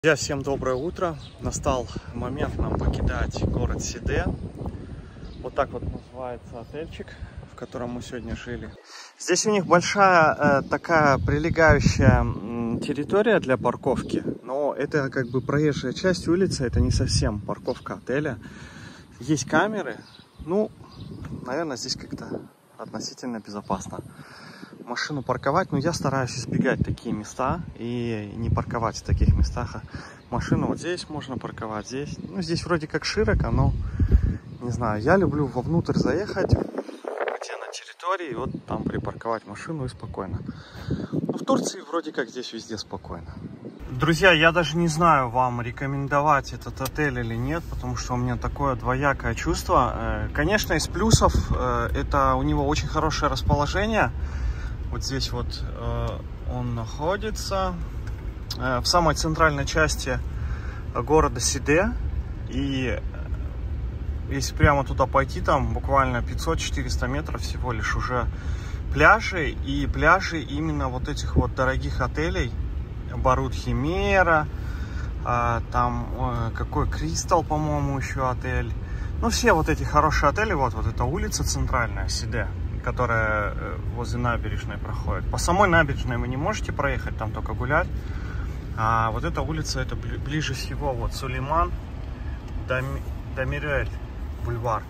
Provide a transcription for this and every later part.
Друзья, всем доброе утро. Настал момент нам покидать город Сиде. Вот так вот называется отельчик, в котором мы сегодня жили. Здесь у них большая такая прилегающая территория для парковки, но это как бы проезжая часть улицы, это не совсем парковка отеля. Есть камеры, ну, наверное, здесь как-то относительно безопасно машину парковать, но я стараюсь избегать такие места и не парковать в таких местах. Машину вот здесь можно парковать, здесь. Ну, здесь вроде как широко, но не знаю. Я люблю вовнутрь заехать, где на территории, вот там припарковать машину и спокойно. Но в Турции вроде как здесь везде спокойно. Друзья, я даже не знаю, вам рекомендовать этот отель или нет, потому что у меня такое двоякое чувство. Конечно, из плюсов это у него очень хорошее расположение. Вот здесь вот он находится в самой центральной части города Сиде. И если прямо туда пойти, там буквально 500-400 метров всего лишь уже пляжи. И пляжи именно вот этих вот дорогих отелей. Барут Химера, там какой Кристал, по-моему, еще отель. Ну, все вот эти хорошие отели, вот эта улица центральная, Сиде, которая возле набережной проходит. По самой набережной вы не можете проехать, там только гулять. А вот эта улица, это ближе всего, вот Сулейман Дамирель бульвар.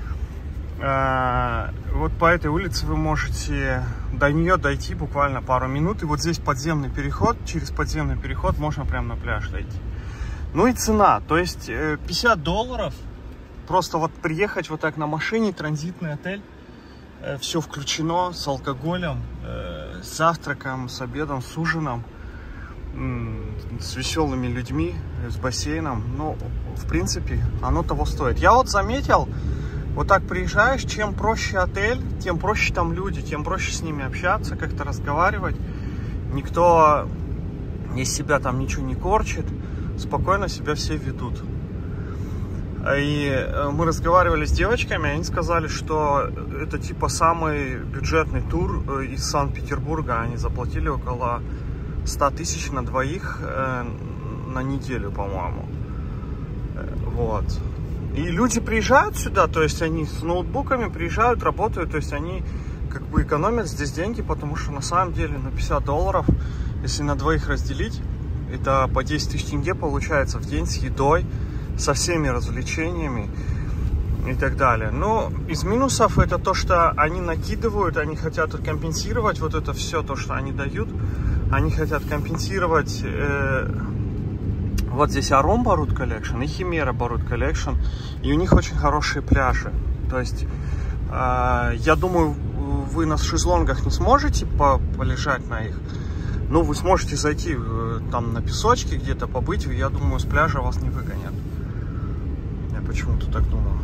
Вот по этой улице вы можете до нее дойти буквально пару минут. И вот здесь подземный переход, через подземный переход можно прямо на пляж дойти. Ну и цена, то есть $50. Просто вот приехать вот так на машине, транзитный отель. Все включено с алкоголем, с завтраком, с обедом, с ужином, с веселыми людьми, с бассейном. Ну, в принципе, оно того стоит. Я вот заметил, вот так приезжаешь, чем проще отель, тем проще там люди, тем проще с ними общаться, как-то разговаривать. Никто из себя там ничего не корчит, спокойно себя все ведут. И мы разговаривали с девочками, они сказали, что это типа самый бюджетный тур из Санкт-Петербурга. Они заплатили около 100 тысяч на двоих на неделю, по-моему. Вот. И люди приезжают сюда, то есть они с ноутбуками приезжают, работают, то есть они как бы экономят здесь деньги, потому что на самом деле на $50, если на двоих разделить, это по 10 тысяч тенге получается в день с едой, со всеми развлечениями и так далее. Но из минусов это то, что они накидывают, они хотят компенсировать вот это все, то, что они дают. Они хотят компенсировать вот здесь Аром Барут Коллекшн и Химера Барут Коллекшн. И у них очень хорошие пляжи. То есть, я думаю, вы на шезлонгах не сможете полежать на их. Но вы сможете зайти там на песочке где-то побыть. Я думаю, с пляжа вас не выгонят. Почему-то так думаю.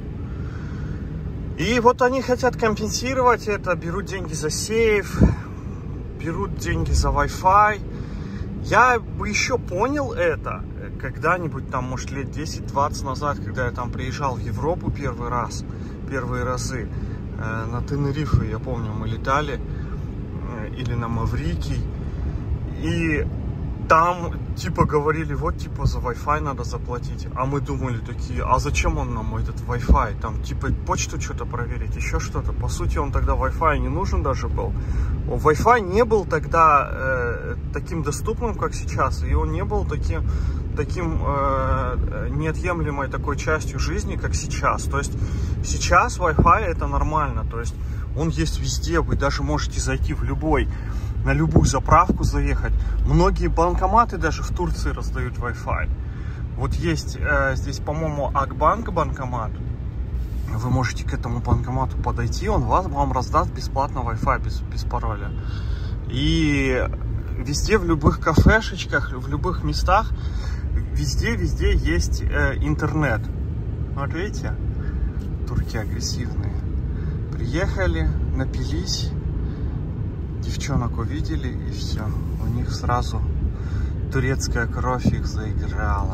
И вот они хотят компенсировать это, берут деньги за сейф, берут деньги за Wi-Fi. Я бы еще понял это когда-нибудь, там, может, лет 10-20 назад, когда я там приезжал в Европу первые разы, на Тенерифе, я помню, мы летали, или на Маврикий, и там, типа, говорили, вот, типа, за Wi-Fi надо заплатить. А мы думали такие, а зачем он нам, этот Wi-Fi? Там, типа, почту что-то проверить, еще что-то. По сути, он тогда Wi-Fi не нужен даже был. Wi-Fi не был тогда таким доступным, как сейчас. И он не был таким неотъемлемой такой частью жизни, как сейчас. То есть, сейчас Wi-Fi это нормально. То есть, он есть везде. Вы даже можете зайти на любую заправку заехать. Многие банкоматы даже в Турции раздают Wi-Fi. Вот есть здесь, по-моему, Акбанк банкомат. Вы можете к этому банкомату подойти, он вам раздаст бесплатно Wi-Fi без пароля. И везде, в любых кафешечках, в любых местах, везде есть интернет. Вот видите, турки агрессивные. Приехали, напились, девчонок увидели, и все. У них сразу турецкая кровь их заиграла.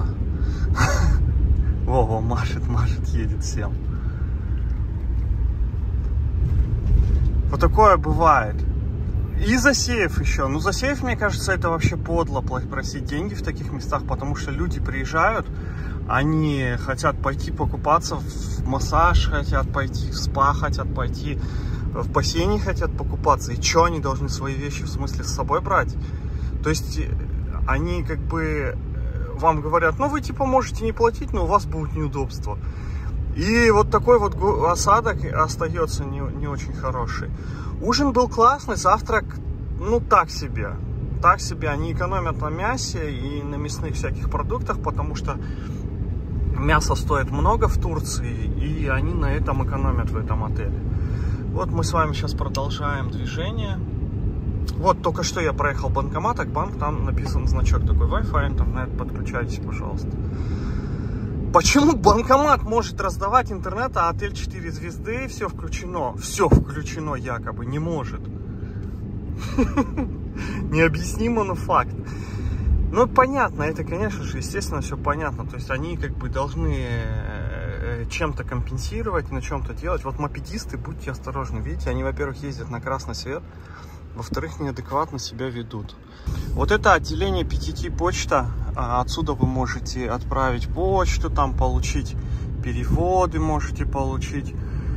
Вова машет, едет всем. Вот такое бывает. И за сейф еще. Ну, за сейф, мне кажется, это вообще подло просить деньги в таких местах, потому что люди приезжают, они хотят пойти покупаться в массаж, хотят пойти в спа, хотят пойти в бассейне, хотят покупаться. И что они должны свои вещи, в смысле, с собой брать? То есть они как бы вам говорят, ну, вы типа можете не платить, но у вас будут неудобства. И вот такой вот осадок остается не очень хороший. Ужин был классный, завтрак, ну, так себе. Так себе. Они экономят на мясе и на мясных всяких продуктах, потому что мясо стоит много в Турции, и они на этом экономят в этом отеле. Вот мы с вами сейчас продолжаем движение. Вот только что я проехал банкомат, Акбанк, там написан значок такой: Wi-Fi, интернет, подключайтесь, пожалуйста. Почему банкомат может раздавать интернет, а отель 4 звезды, все включено якобы, не может? Необъяснимо, но факт. Ну, понятно, это, конечно же, естественно, все понятно. То есть они как бы должны чем-то компенсировать, на чем-то делать. Вот мопедисты, будьте осторожны, видите, они, во-первых, ездят на красный свет, во-вторых, неадекватно себя ведут. Вот это отделение PTT почта. Отсюда вы можете отправить почту, там получить переводы, можете получить,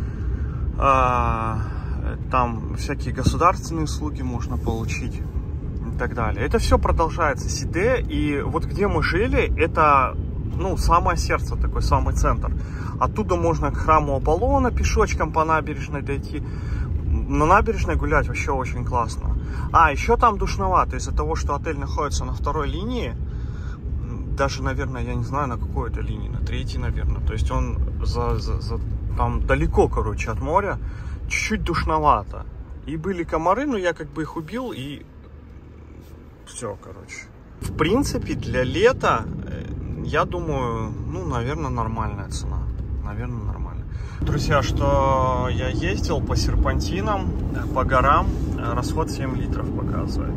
там всякие государственные услуги можно получить и так далее. Это все продолжается. Сиде, и вот где мы жили, это, ну, самое сердце, такой самый центр. Оттуда можно к храму Аполлона пешочком по набережной дойти. На набережной гулять вообще очень классно. Еще там душновато из-за того, что отель находится на второй линии. Даже, наверное, я не знаю, на какой это линии, на третьей, наверное. То есть он там далеко, короче, от моря. Чуть-чуть душновато. И были комары, но я как бы их убил, и все, короче. В принципе, для лета, я думаю, ну, наверное, нормальная цена. Наверное, нормально. Друзья, что я ездил по серпантинам, по горам, расход 7 литров показывает.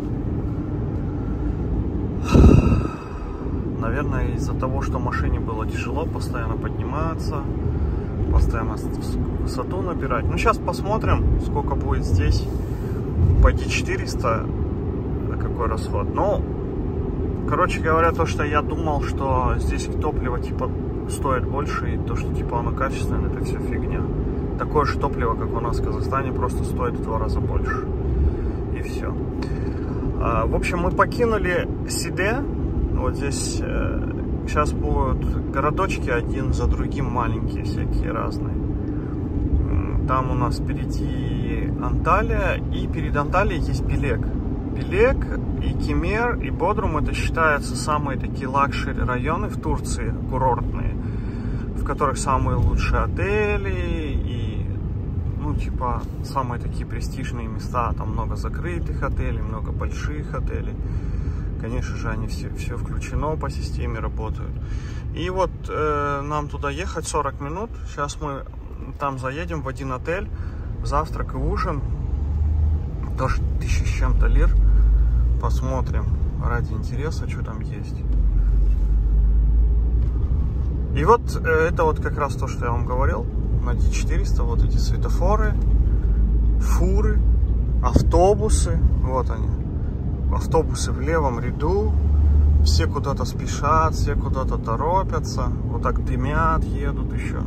Наверное, из-за того, что машине было тяжело постоянно подниматься, постоянно высоту набирать. Ну, сейчас посмотрим, сколько будет здесь. Пойди 400, какой расход. Ну, короче говоря, то, что я думал, что здесь топливо типа стоит больше, и то, что типа оно качественное, это все фигня. Такое же топливо, как у нас в Казахстане, просто стоит в 2 раза больше. И все. В общем, мы покинули Сиде. Вот здесь сейчас будут городочки один за другим маленькие, всякие разные. Там у нас впереди Анталия, и перед Анталией есть Белек. Белек и Кемер, и Бодрум — это считаются самые такие лакшери районы в Турции, курортные, в которых самые лучшие отели и, ну, типа, самые такие престижные места. Там много закрытых отелей, много больших отелей. Конечно же, они все включено, по системе работают. И вот нам туда ехать 40 минут. Сейчас мы там заедем в один отель. Завтрак и ужин. Тоже 1000 с чем-то лир. Посмотрим ради интереса, что там есть. И вот это вот как раз то, что я вам говорил. На D400 вот эти светофоры, фуры, автобусы. Вот они. Автобусы в левом ряду, все куда-то спешат, все куда-то торопятся, вот так дымят, едут еще.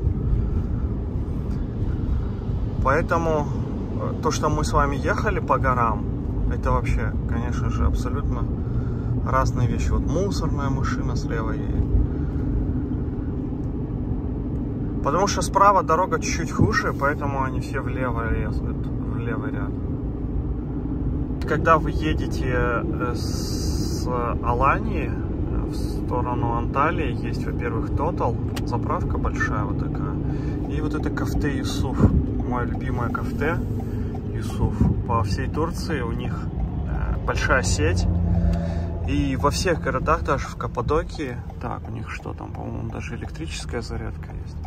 Поэтому то, что мы с вами ехали по горам, это вообще, конечно же, абсолютно разные вещи. Вот мусорная машина слева едет. Потому что справа дорога чуть-чуть хуже, поэтому они все влево лезут, в левый ряд. Когда вы едете с Алании в сторону Анталии, есть, во-первых, Total, заправка большая вот такая, и вот это кафе Юсуф, мое любимое кафе Юсуф. По всей Турции у них большая сеть, и во всех городах, даже в Каппадокии, так, у них что там, по-моему, даже электрическая зарядка есть.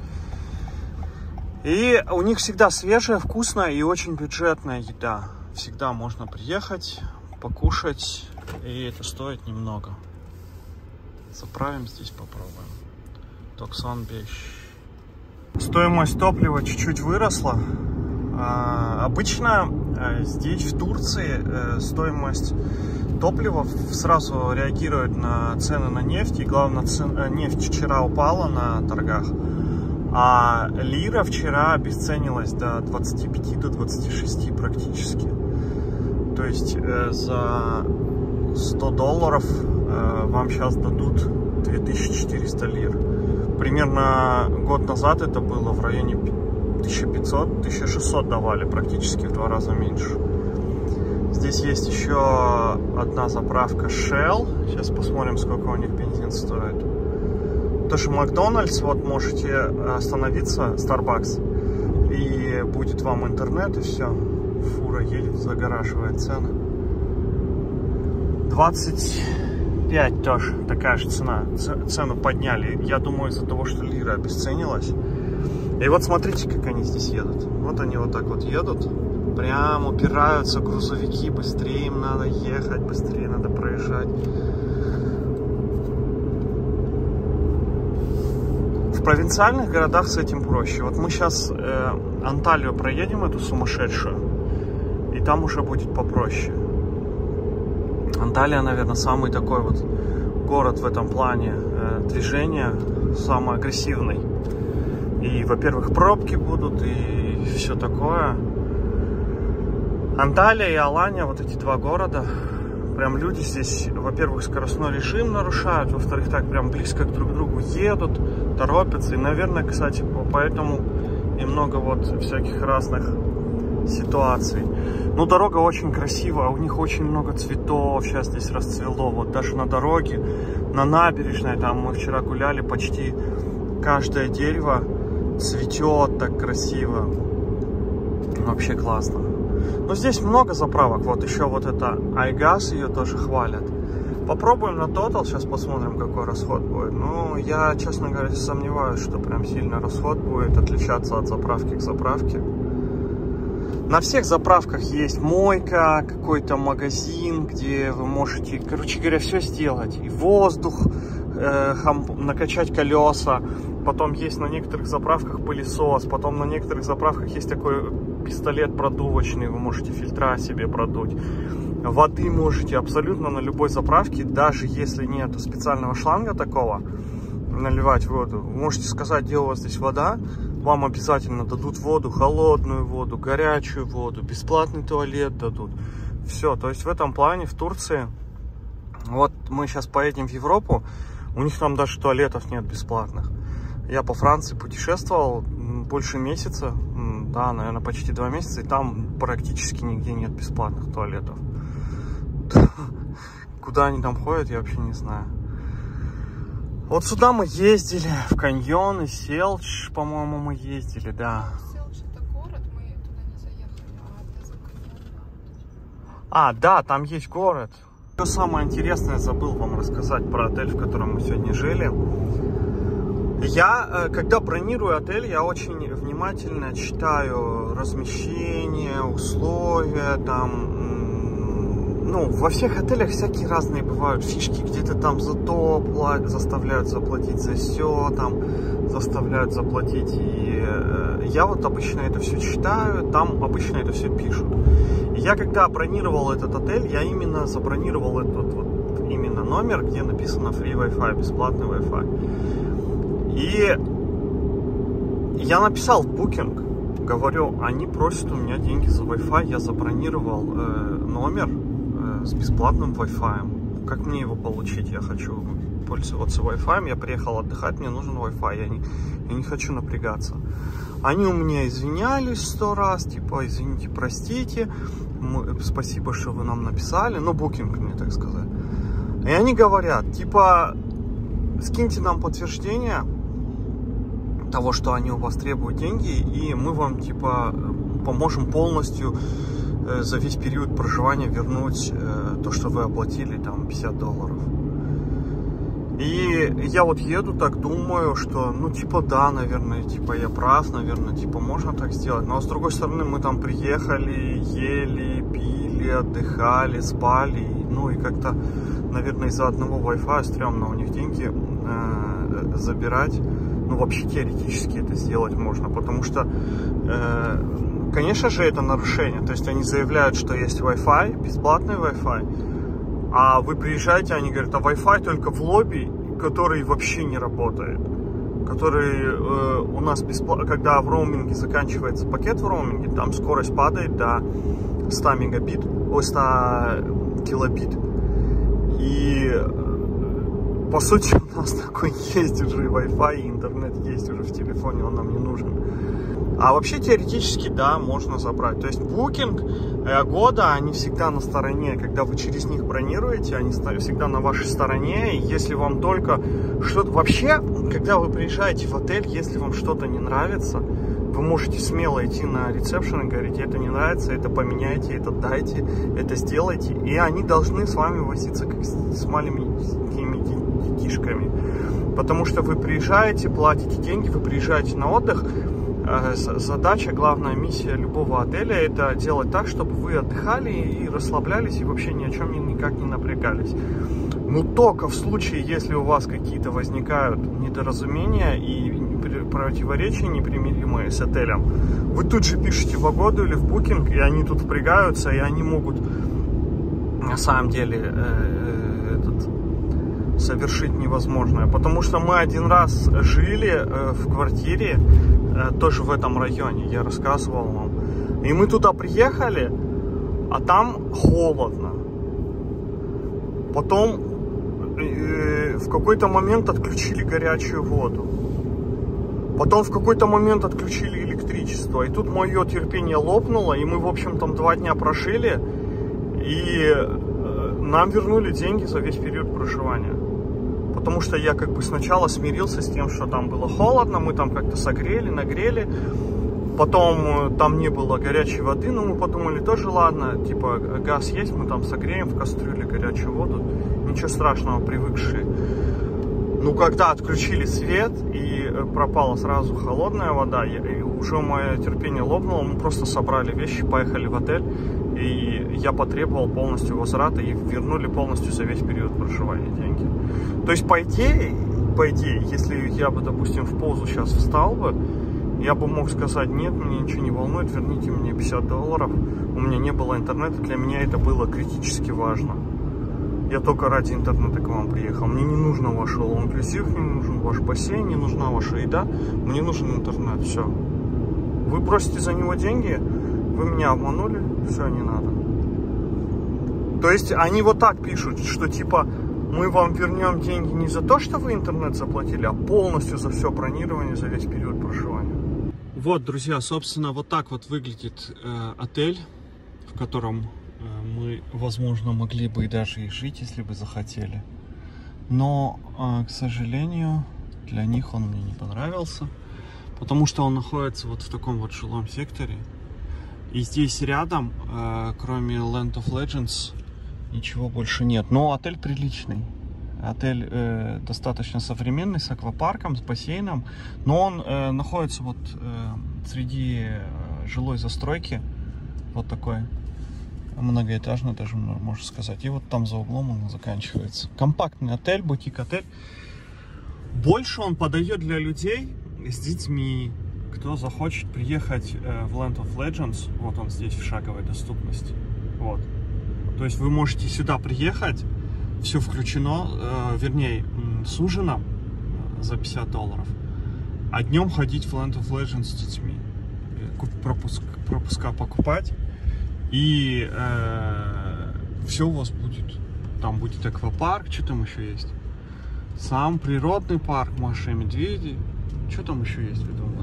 И у них всегда свежая, вкусная и очень бюджетная еда. Всегда можно приехать, покушать, и это стоит немного. Заправим здесь, попробуем. Токсон Беш. Стоимость топлива чуть-чуть выросла. Обычно Здесь, в Турции, стоимость топлива сразу реагирует на цены на нефть. И главное, нефть вчера упала на торгах, а лира вчера обесценилась до 25, до 26 практически. То есть за 100 долларов вам сейчас дадут 2400 лир. Примерно год назад это было в районе 1500-1600 давали, практически в 2 раза меньше. Здесь есть еще одна заправка Shell. Сейчас посмотрим, сколько у них бензин стоит. Тоже Макдональдс, вот можете остановиться, Starbucks, и будет вам интернет, и все. Фура едет, загораживает цены. 25 тоже такая же цена. Цену подняли, я думаю, из-за того, что лира обесценилась. И вот смотрите, как они здесь едут. Вот они вот так вот едут. Прям упираются грузовики, быстрее им надо ехать, быстрее надо проезжать. В провинциальных городах с этим проще. Вот мы сейчас Анталию проедем, эту сумасшедшую, и там уже будет попроще. Анталия, наверное, самый такой вот город в этом плане движения, самый агрессивный. И, во-первых, пробки будут, и все такое. Анталия и Алания, вот эти 2 города, прям люди здесь, во-первых, скоростной режим нарушают, во-вторых, так прям близко друг к другу едут, торопятся. И, наверное, кстати, поэтому и много вот всяких разных ситуаций. Ну, дорога очень красивая, у них очень много цветов сейчас здесь расцвело. Вот даже на дороге, на набережной, там мы вчера гуляли, почти каждое дерево цветет так красиво. Вообще классно. Но здесь много заправок. Вот еще вот это iGas, ее тоже хвалят. Попробуем на Total, сейчас посмотрим, какой расход будет. Ну, я, честно говоря, сомневаюсь, что прям сильно расход будет отличаться от заправки к заправке. На всех заправках есть мойка, какой-то магазин, где вы можете, короче говоря, все сделать. И воздух, накачать колеса. Потом есть на некоторых заправках пылесос. Потом на некоторых заправках есть такой пистолет продувочный. Вы можете фильтра себе продуть. Воды можете абсолютно на любой заправке, даже если нет специального шланга такого, наливать воду. Вы можете сказать, где у вас здесь вода. Вам обязательно дадут воду, холодную воду, горячую воду, бесплатный туалет дадут. Все, то есть в этом плане в Турции, вот мы сейчас поедем в Европу, у них там даже туалетов нет бесплатных. Я по Франции путешествовал больше месяца, да, наверное, почти 2 месяца, и там практически нигде нет бесплатных туалетов. Куда они там ходят, я вообще не знаю. Вот сюда мы ездили, в каньон, и Селч, по-моему, мы ездили, да. Селч это город, мы туда не заехали, а это за каньон. А, да, там есть город. Что самое интересное, забыл вам рассказать про отель, в котором мы сегодня жили. Я, когда бронирую отель, я очень внимательно читаю размещение, условия, там... Ну, во всех отелях всякие разные бывают фишки, где-то там за то заставляют заплатить, за все там заставляют заплатить. И я вот обычно это все читаю, там обычно это все пишут. И я когда бронировал этот отель, я именно забронировал этот вот именно номер, где написано free Wi-Fi, бесплатный Wi-Fi. И я написал в Booking, говорю, они просят у меня деньги за Wi-Fi, я забронировал номер с бесплатным Wi-Fi. Как мне его получить? Я хочу пользоваться Wi-Fi. Я приехал отдыхать, мне нужен Wi-Fi. Я не хочу напрягаться. Они у меня извинялись 100 раз, типа, извините, простите, спасибо, что вы нам написали. Ну, Booking мне так сказать. И они говорят, типа, скиньте нам подтверждение того, что они у вас требуют деньги, и мы вам, типа, поможем полностью за весь период проживания вернуть то, что вы оплатили, там, $50. И я вот еду, так думаю, что, ну, типа, да, наверное, типа, я прав, наверное, типа, можно так сделать. Но, с другой стороны, мы там приехали, ели, пили, отдыхали, спали. Ну, и как-то, наверное, из-за одного Wi-Fi стрёмно у них деньги забирать. Ну, вообще, теоретически это сделать можно, потому что конечно же, это нарушение. То есть они заявляют, что есть Wi-Fi, бесплатный Wi-Fi, а вы приезжаете, они говорят, а Wi-Fi только в лобби, который вообще не работает. Который у нас бесплатно, когда в роуминге заканчивается пакет в роуминге, там скорость падает до 100 мегабит, 100 килобит. И по сути у нас такой есть уже Wi-Fi, и интернет есть уже в телефоне, он нам не нужен. А вообще теоретически, да, можно забрать. То есть Booking, Agoda, они всегда на стороне, когда вы через них бронируете, они всегда на вашей стороне. И если вам только что-то... Вообще, когда вы приезжаете в отель, если вам что-то не нравится, вы можете смело идти на ресепшн и говорить, это не нравится, это поменяйте, это дайте, это сделайте. И они должны с вами возиться как с маленькими детишками. Потому что вы приезжаете, платите деньги, вы приезжаете на отдых. Задача, главная миссия любого отеля — это делать так, чтобы вы отдыхали и расслаблялись, и вообще ни о чем никак не напрягались. Но только в случае, если у вас какие-то возникают недоразумения и противоречия непримиримые с отелем, вы тут же пишете в Agoda или в Booking, и они тут впрягаются, и они могут на самом деле совершить невозможное. Потому что мы один раз жили в квартире, тоже в этом районе, я рассказывал вам. И мы туда приехали, а там холодно. Потом в какой-то момент отключили горячую воду. Потом в какой-то момент отключили электричество. И тут мое терпение лопнуло, и мы, в общем, там 2 дня прожили, и нам вернули деньги за весь период проживания. Потому что я как бы сначала смирился с тем, что там было холодно, мы там как-то согрели, нагрели. Потом там не было горячей воды, но мы подумали, тоже ладно, типа газ есть, мы там согреем в кастрюле горячую воду. Ничего страшного, привыкшие. Ну, когда отключили свет и пропала сразу холодная вода, и уже мое терпение лопнуло, мы просто собрали вещи, поехали в отель, и я потребовал полностью возврата, и вернули полностью за весь период проживания деньги. То есть, по идее, если я бы, допустим, в позу сейчас встал бы, я бы мог сказать, нет, мне ничего не волнует, верните мне $50, у меня не было интернета, для меня это было критически важно. Я только ради интернета к вам приехал. Мне не нужно ваш all-inclusive, не нужен ваш бассейн, не нужна ваша еда. Мне нужен интернет, все. Вы просите за него деньги, вы меня обманули, все, не надо. То есть они вот так пишут, что типа мы вам вернем деньги не за то, что вы интернет заплатили, а полностью за все бронирование, за весь период проживания. Вот, друзья, собственно, вот так вот выглядит отель, в котором мы, возможно, могли бы и даже и жить, если бы захотели. Но, к сожалению, для них он мне не понравился, потому что он находится вот в таком вот жилом секторе. И здесь рядом, кроме Land of Legends, ничего больше нет. Но отель приличный. Отель достаточно современный, с аквапарком, с бассейном. Но он находится вот среди жилой застройки. Вот такой. Многоэтажный даже, можно сказать. И вот там за углом он заканчивается. Компактный отель, бутик-отель. Больше он подойдет для людей с детьми, кто захочет приехать в Land of Legends. Вот он здесь в шаговой доступности. Вот. То есть вы можете сюда приехать, все включено, вернее, с ужином за $50, а днем ходить в Land of Legends с детьми. Пропуска покупать. И все у вас будет. Там будет аквапарк, что там еще есть? Сам природный парк, Маша и медведи. Что там еще есть, я думаю?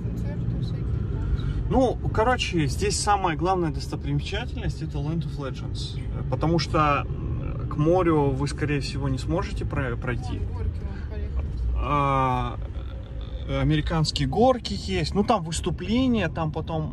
Ну, короче, здесь самая главная достопримечательность — это Land of Legends. Потому что к морю вы, скорее всего, не сможете пройти. Американские горки есть. Ну, там выступления, там потом...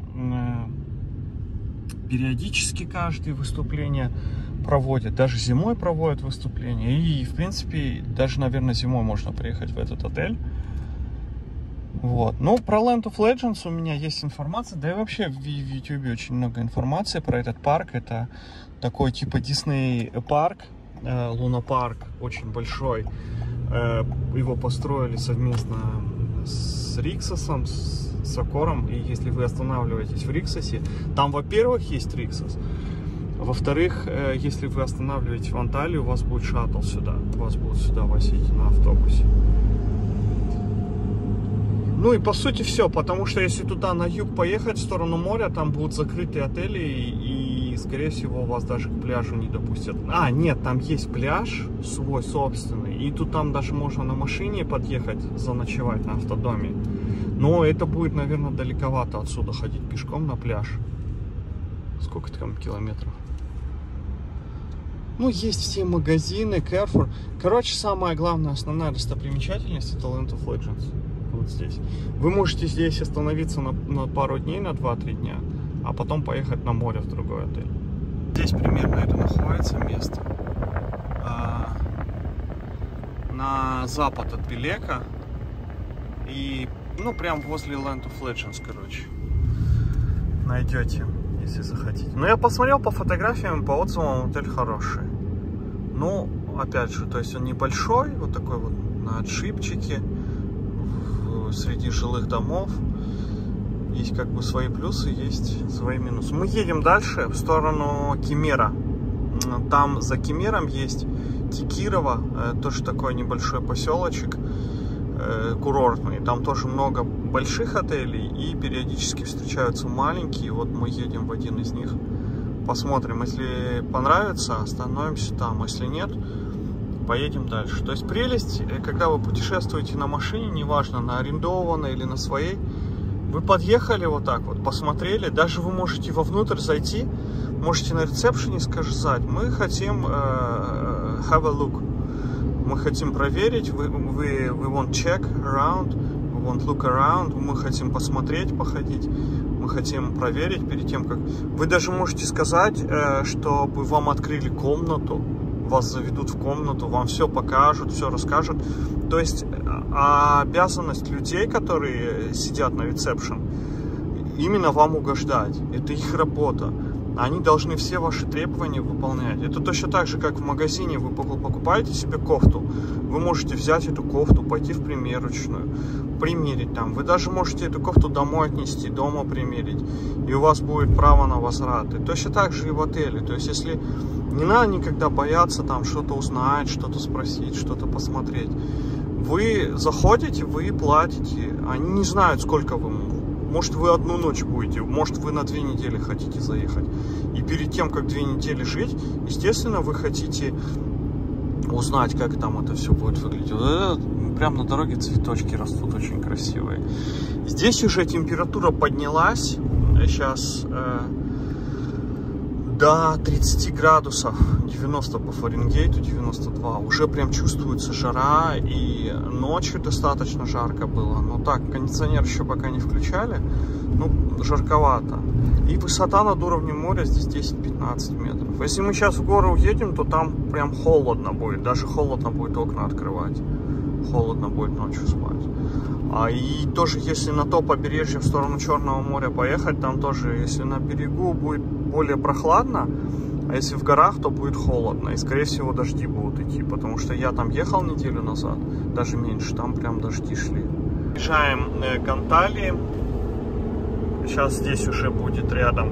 периодически каждое выступление проводят. Даже зимой проводят выступления. И, в принципе, даже, наверное, зимой можно приехать в этот отель. Вот. Ну, про Land of Legends у меня есть информация. Да и вообще в YouTube очень много информации про этот парк. Это такой типа Disney парк, лунопарк, очень большой. Его построили совместно с с Риксосом, с Аккором. И если вы останавливаетесь в Риксосе, там, во-первых, есть Риксос. Во-вторых, если вы останавливаетесь в Анталии, у вас будет шаттл сюда. Вас будут сюда возить на автобусе. Ну и по сути все, потому что если туда на юг поехать, в сторону моря, там будут закрытые отели и скорее всего вас даже к пляжу не допустят. А, нет, там есть пляж свой собственный, и тут там даже можно на машине подъехать, заночевать на автодоме. Но это будет, наверное, далековато отсюда ходить пешком на пляж. Сколько там километров? Ну, есть все магазины, Carrefour. Короче, самая главная, основная достопримечательность — это Land of Legends. Вот здесь. Вы можете здесь остановиться на пару дней, на 2-3 дня, а потом поехать на море в другой отель. Здесь примерно это находится место. На запад от Белека. И, ну, прям возле Land of Legends, короче. Найдете, если захотите. Но я посмотрел по фотографиям, по отзывам, отель хороший. Ну, опять же, то есть он небольшой, вот такой вот на отшибчике. Среди жилых домов. Есть как бы свои плюсы, есть свои минусы. Мы едем дальше в сторону Кемера. Там за Кемером есть Текирово, тоже такой небольшой поселочек курортный. Там тоже много больших отелей и периодически встречаются маленькие. Вот мы едем в один из них. Посмотрим, если понравится, остановимся там. Если нет, поедем дальше. То есть прелесть, когда вы путешествуете на машине, неважно, на арендованной или на своей, вы подъехали вот так вот, посмотрели, даже вы можете вовнутрь зайти, можете на ресепшене сказать: мы хотим have a look, мы хотим проверить, we want check around, we want look around, мы хотим посмотреть, походить, мы хотим проверить перед тем, как... Вы даже можете сказать, чтобы вам открыли комнату, вас заведут в комнату, вам все покажут, все расскажут. То есть обязанность людей, которые сидят на ресепшн, именно вам угождать. Это их работа. Они должны все ваши требования выполнять. Это точно так же, как в магазине вы покупаете себе кофту. Вы можете взять эту кофту, пойти в примерочную, примерить там. Вы даже можете эту кофту домой отнести, дома примерить. И у вас будет право на возврат. И точно так же и в отеле. То есть, если не надо никогда бояться там что-то узнать, что-то спросить, что-то посмотреть. Вы заходите, вы платите. Они не знают, сколько вы... Может, вы одну ночь будете, может, вы на 2 недели хотите заехать. И перед тем, как 2 недели жить, естественно, вы хотите узнать, как там это все будет выглядеть. Прямо на дороге цветочки растут очень красивые. Здесь уже температура поднялась. Сейчас до 30 градусов, 90 по Фаренгейту, 92. Уже прям чувствуется жара, и ночью достаточно жарко было. Но так, кондиционер еще пока не включали, ну, жарковато. И высота над уровнем моря здесь 10-15 метров. Если мы сейчас в горы уедем, то там прям холодно будет. Даже холодно будет окна открывать. Холодно будет ночью спать. И тоже, если на то побережье в сторону Черного моря поехать, там тоже, если на берегу будет более прохладно, а если в горах, то будет холодно. И, скорее всего, дожди будут идти, потому что я там ехал неделю назад, даже меньше, там прям дожди шли. Приезжаем к Анталии. Сейчас здесь уже будет рядом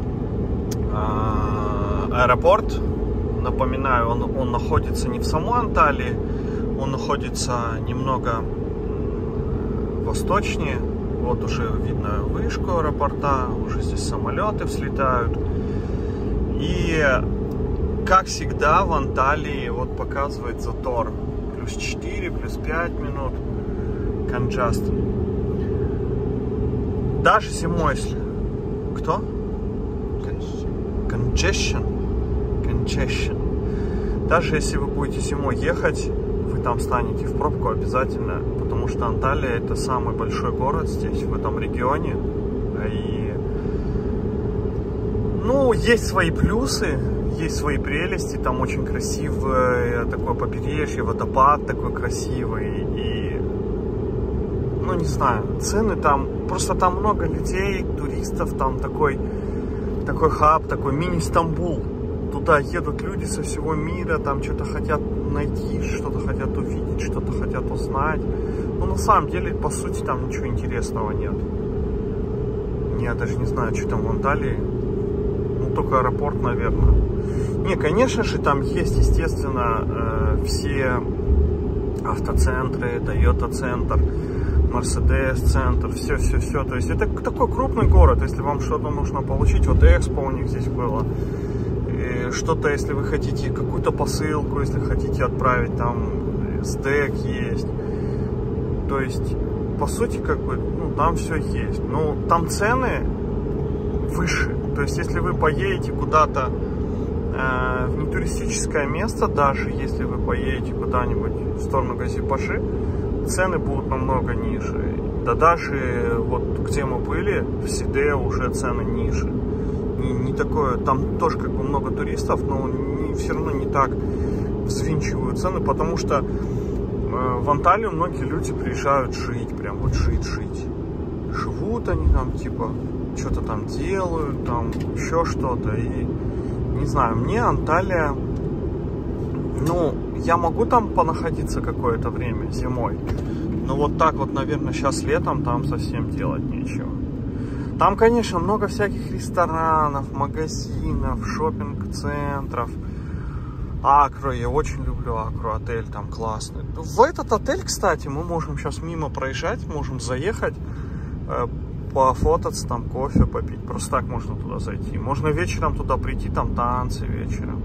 аэропорт. Напоминаю, он находится не в самой Анталии, он находится немного восточнее. Вот уже видно вышку аэропорта, уже здесь самолеты взлетают. И как всегда в Анталии вот показывает затор. Плюс 4, плюс 5 минут. Congestion. Даже зимой, если... Кто? Congestion. Даже если вы будете зимой ехать, вы там станете в пробку обязательно, потому что Анталия — это самый большой город здесь, в этом регионе. И, ну, есть свои плюсы, есть свои прелести, там очень красивое такое побережье, водопад такой красивый, и, ну, не знаю, цены там, просто там много людей, туристов, там такой хаб, такой мини-Стамбул. Туда едут люди со всего мира, там что-то хотят найти, что-то хотят увидеть, что-то хотят узнать. Ну, на самом деле, по сути, там ничего интересного нет. Я даже не знаю, что там в Анталии. Ну, только аэропорт, наверное. Не, конечно же, там есть, естественно, все автоцентры, Toyota центр, Mercedes центр, все. То есть это такой крупный город, если вам что-то нужно получить. Вот Экспо у них здесь было. Что-то, если вы хотите какую-то посылку, если хотите отправить, там СДЭК есть. То есть, по сути, как бы, ну, там все есть. Но там цены выше. То есть, если вы поедете куда-то в нетуристическое место, даже если вы поедете куда-нибудь в сторону Гази-Паши, цены будут намного ниже. Да даже вот где мы были, в Сиде уже цены ниже. Не такое, там тоже как бы много туристов, но все равно не так взвинчивают цены, потому что в Анталию многие люди приезжают жить, прям вот жить. Живут они там, типа, что-то там делают, там еще что-то. И не знаю, мне Анталия, ну, я могу там понаходиться какое-то время зимой, но вот так вот, наверное, сейчас летом там совсем делать нечего. Там, конечно, много всяких ресторанов, магазинов, шопинг-центров. Акро, я очень люблю Акро, отель там классный. В этот отель, кстати, мы можем сейчас мимо проезжать, можем заехать, пофотаться, там кофе попить. Просто так можно туда зайти. Можно вечером туда прийти, там танцы вечером.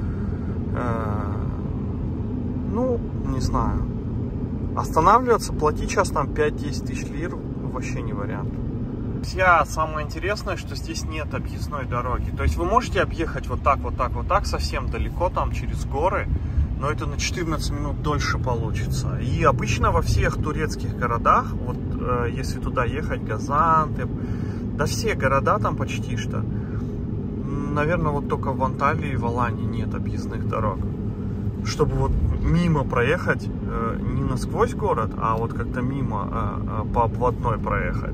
Ну, не знаю. Останавливаться, платить сейчас там 5-10 тысяч лир, вообще не вариант. Друзья, самое интересное, что здесь нет объездной дороги. То есть вы можете объехать вот так, совсем далеко, там через горы, но это на 14 минут дольше получится. И обычно во всех турецких городах, вот если туда ехать, Газантеп, да все города там почти что, наверное, вот только в Анталии и в Алании нет объездных дорог. Чтобы вот мимо проехать, не насквозь город, а вот как-то мимо, по обводной проехать.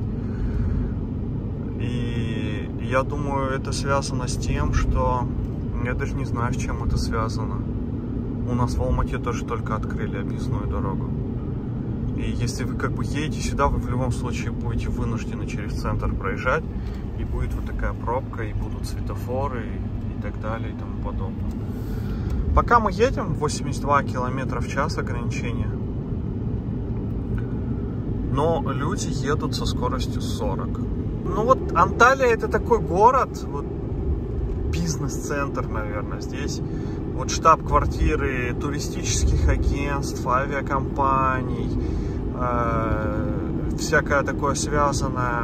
И я думаю, это связано с тем, что... Я даже не знаю, с чем это связано. У нас в Алмате тоже только открыли объездную дорогу. И если вы как бы едете сюда, вы в любом случае будете вынуждены через центр проезжать. И будет вот такая пробка, и будут светофоры, и так далее, и тому подобное. Пока мы едем, 82 км в час ограничение. Но люди едут со скоростью 40. Ну вот Анталия это такой город, вот, бизнес-центр, наверное. Здесь вот штаб-квартиры туристических агентств, авиакомпаний, всякое такое связанное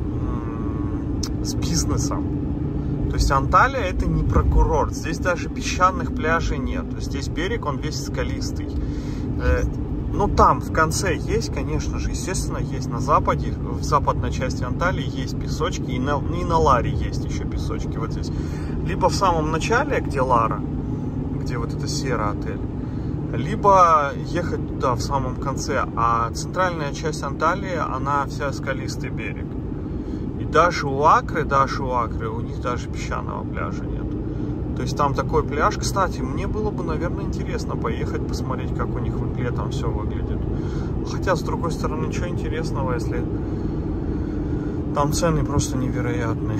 с бизнесом. То есть Анталия это не про курорт. Здесь даже песчаных пляжей нет. То есть здесь берег, он весь скалистый. Ну, там в конце есть, конечно же, естественно, есть на западе, в западной части Анталии есть песочки, и на Ларе есть еще песочки вот здесь. Либо в самом начале, где Лара, где вот это Сера отель, либо ехать туда в самом конце, а центральная часть Анталии, она вся скалистый берег. И даже у Акры, у них даже песчаного пляжа нет. То есть там такой пляж. Кстати, мне было бы, наверное, интересно поехать, посмотреть, как у них летом все выглядит. Хотя, с другой стороны, ничего интересного, если там цены просто невероятные.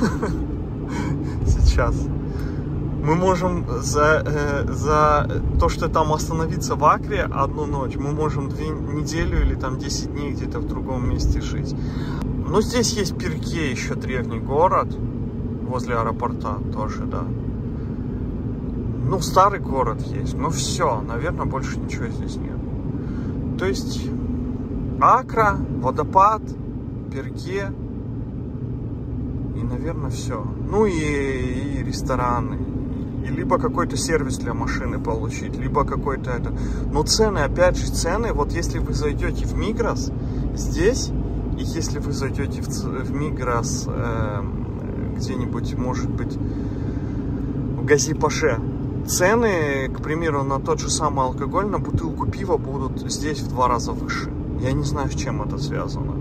Сейчас. Мы можем за то, что там остановиться в Акре одну ночь, мы можем 2 недели или там 10 дней где-то в другом месте жить. Но здесь есть Пирке, еще древний город, возле аэропорта тоже, да. Ну, старый город есть, но все, наверное, больше ничего здесь нет. То есть Акра, водопад, Пирке и, наверное, все. Ну и рестораны, и либо какой-то сервис для машины получить, либо какой-то это. Но цены, опять же, цены, вот если вы зайдете в Мигрос здесь, и если вы зайдете в Мигрос где-нибудь, может быть, в Гази-Паше, цены, к примеру, на тот же самый алкоголь, на бутылку пива будут здесь в 2 раза выше. Я не знаю, с чем это связано.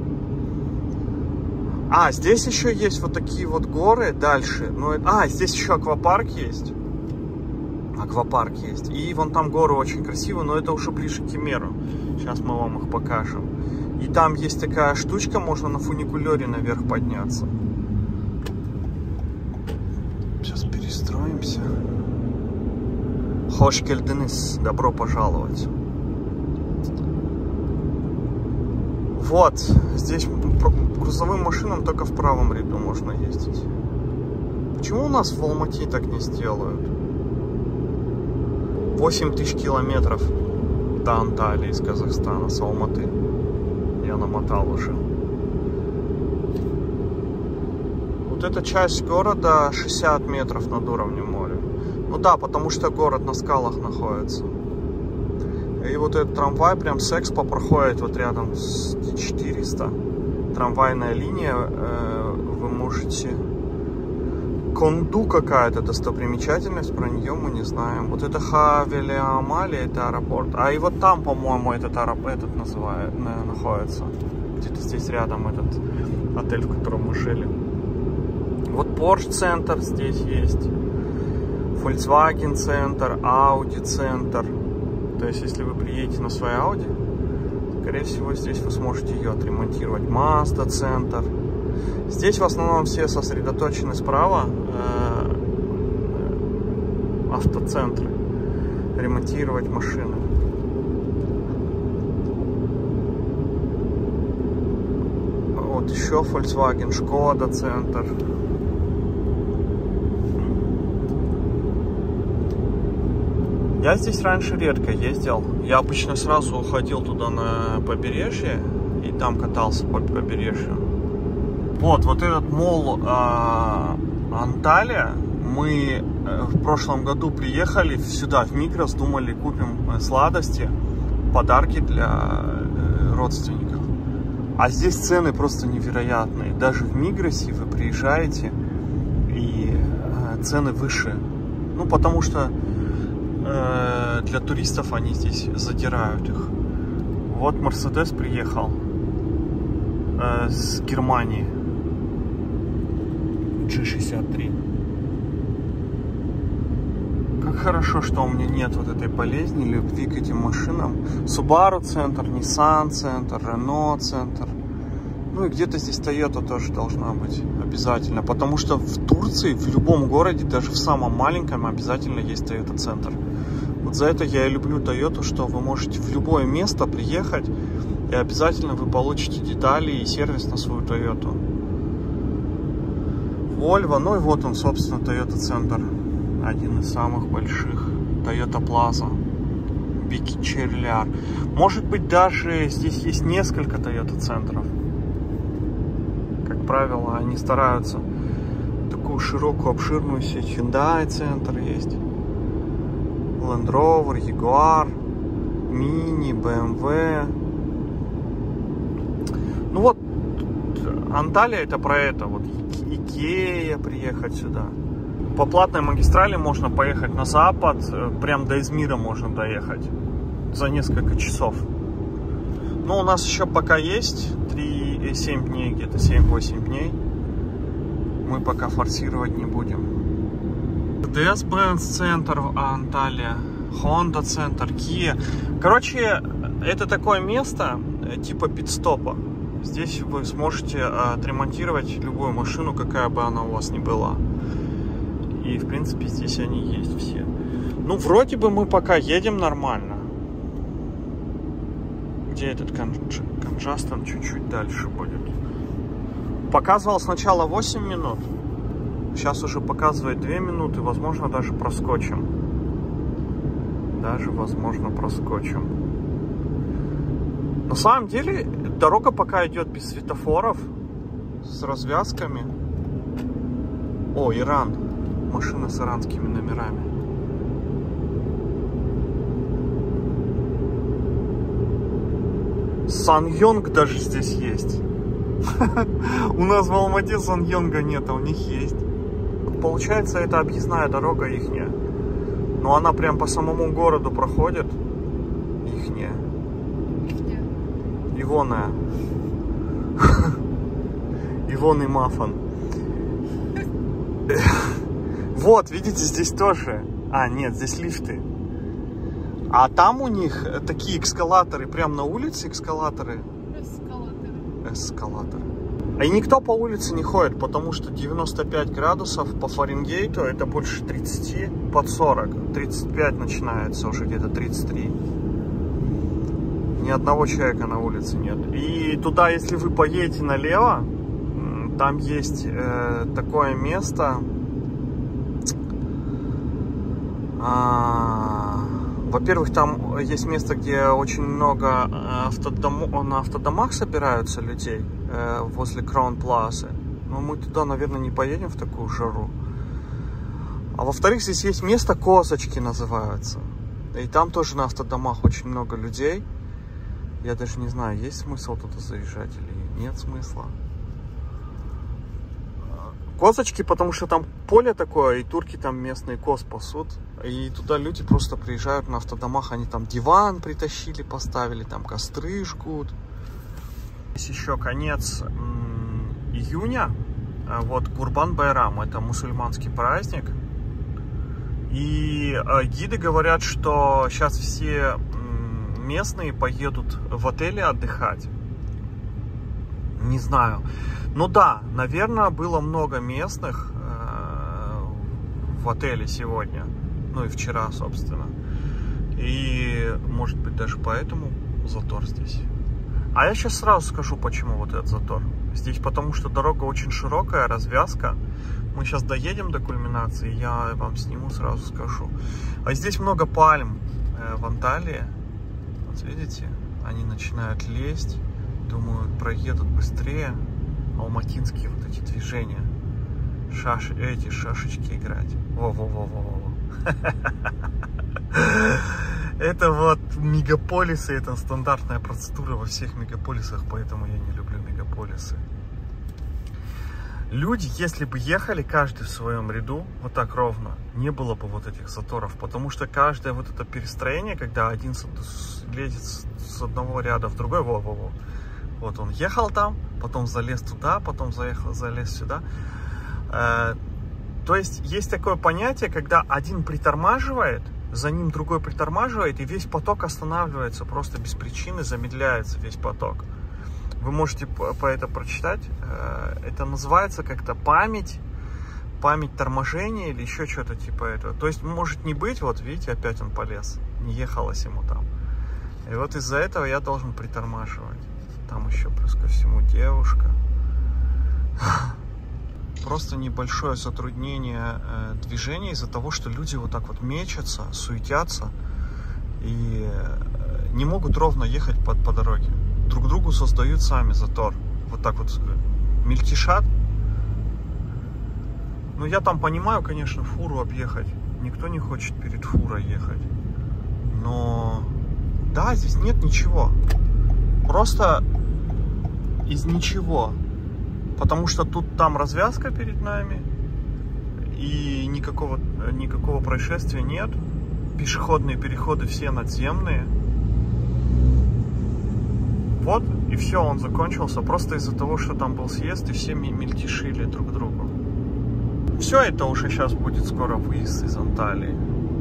А, здесь еще есть вот такие вот горы дальше. Здесь еще аквапарк есть. И вон там горы очень красивые, но это уже ближе к Кемеру. Сейчас мы вам их покажем. И там есть такая штучка, можно на фуникулере наверх подняться. Сейчас перестроимся. Хош келденис, добро пожаловать. Вот, здесь грузовым машинам только в правом ряду можно ездить. Почему у нас в Алмате так не сделают? 8000 километров до Анталии из Казахстана, с Алматы. Я намотал уже. Вот эта часть города 60 метров над уровнем моря. Ну да, потому что город на скалах находится. И вот этот трамвай прям с Экспо проходит вот рядом с 400. Трамвайная линия, вы можете... Конду какая-то достопримечательность, про нее мы не знаем. Вот это Хавелиамали, это аэропорт. А и вот там, по-моему, этот аэропорт находится. Где-то здесь рядом этот отель, в котором мы жили. Вот Porsche центр здесь есть. Volkswagen центр, Audi центр. То есть, если вы приедете на своей Audi, скорее всего, здесь вы сможете ее отремонтировать. Mazda центр. Здесь в основном все сосредоточены справа автоцентры, ремонтировать машины. Вот еще Volkswagen, Шкода центр. Я здесь раньше редко ездил. Я обычно сразу уходил туда на побережье и там катался по побережью. Вот этот молл Анталия. Мы в прошлом году приехали сюда, в Мигрос, думали, купим сладости, подарки для родственников. А здесь цены просто невероятные. Даже в Мигросе вы приезжаете, и цены выше. Ну, потому что для туристов они здесь задирают их. Вот Мерседес приехал с Германии. G63. Как хорошо, что у меня нет вот этой болезни, любви к этим машинам. Subaru центр, Nissan центр, Renault центр. Ну и где-то здесь Toyota тоже должна быть обязательно. Потому что в Турции, в любом городе, даже в самом маленьком, обязательно есть Toyota центр. Вот за это я и люблю Toyota, что вы можете в любое место приехать, и обязательно вы получите детали и сервис на свою Toyota. Volvo, ну и вот он, собственно, Toyota центр. Один из самых больших. Toyota Plaza. Бикичерляр. Может быть, даже здесь есть несколько Toyota центров. Как правило, они стараются такую широкую, обширную сеть. Hyundai центр есть. Land Rover, Jaguar, Mini, BMW. Ну вот, Анталия это про это. Вот Икея, приехать сюда. По платной магистрали можно поехать на запад. Прям до Измира можно доехать. За несколько часов. Но у нас еще пока есть 7 дней, где-то 7-8 дней. Мы пока форсировать не будем. Mercedes-Benz центр Анталия. Honda центр, Kia. Короче, это такое место типа пит-стопа. Здесь вы сможете отремонтировать любую машину, какая бы она у вас ни была. И, в принципе, здесь они есть все. Ну, вроде бы мы пока едем нормально. Где этот Congestion чуть-чуть дальше будет. Показывал сначала 8 минут. Сейчас уже показывает 2 минуты. Возможно, даже проскочим. Возможно, проскочим. На самом деле, дорога пока идет без светофоров. С развязками. О, Иран. Машина с иранскими номерами. Сан-Йонг даже здесь есть. У нас в Алмате Сан-Йонга нет, а у них есть. Получается, это объездная дорога ихняя. Но она прям по самому городу проходит. Ихняя. Ивонная. Ивон и Мафан. Вот, видите, здесь тоже. А, нет, здесь лифты. А там у них такие эскалаторы, прям на улице эскалаторы. Эскалаторы. И никто по улице не ходит, потому что 95 градусов по Фаренгейту это больше 30 под 40. 35 начинается, уже где-то 33. Ни одного человека на улице нет. И туда, если вы поедете налево, там есть такое место. Во-первых, там есть место, где очень много на автодомах собираются людей возле Краун-Плазы. Но мы туда, наверное, не поедем в такую жару. А во-вторых, здесь есть место Козочки называется. И там тоже на автодомах очень много людей. Я даже не знаю, есть смысл туда заезжать или нет смысла. Козочки, потому что там поле такое, и турки там местные коз пасут. И туда люди просто приезжают на автодомах, они там диван притащили, поставили, там костры жгут. Здесь еще конец июня, вот Курбан-Байрам, это мусульманский праздник. И гиды говорят, что сейчас все местные поедут в отели отдыхать. Не знаю. Ну да, наверное, было много местных в отеле сегодня. Ну и вчера, собственно. И, может быть, даже поэтому затор здесь. А я сейчас сразу скажу, почему вот этот затор. Здесь потому, что дорога очень широкая, развязка. Мы сейчас доедем до кульминации, я вам сниму, сразу скажу. А здесь много пальм в Анталии. Вот видите, они начинают лезть. Думаю, проедут быстрее. Алматинские вот эти движения. Эти шашечки играть. Во-во-во-во-во. Это вот мегаполисы, это стандартная процедура во всех мегаполисах, поэтому я не люблю мегаполисы. Люди, если бы ехали каждый в своем ряду, вот так ровно, не было бы вот этих заторов, потому что каждое вот это перестроение, когда один лезет с одного ряда в другой, во-во-во. Вот он ехал там, потом залез туда, потом залез сюда. То есть есть такое понятие, когда один притормаживает, за ним другой притормаживает, и весь поток останавливается, просто без причины замедляется весь поток. Вы можете по это прочитать. Это называется как-то память торможения или еще что-то типа этого. То есть может не быть, вот видите, опять он полез, не ехалось ему там. И вот из-за этого я должен притормаживать. Там еще плюс ко всему девушка. Просто небольшое затруднение движения из-за того, что люди вот так вот мечутся, суетятся и не могут ровно ехать по дороге. Друг другу создают сами затор. Вот так вот мельтешат. Ну, я там понимаю, конечно, фуру объехать. Никто не хочет перед фурой ехать. Но да, здесь нет ничего. Просто из ничего. Потому что там развязка перед нами. И никакого происшествия нет. Пешеходные переходы все надземные. Вот, и все, он закончился. Просто из-за того, что там был съезд, и все мельтешили друг к другу. Все, это уже сейчас будет скоро выезд из Анталии.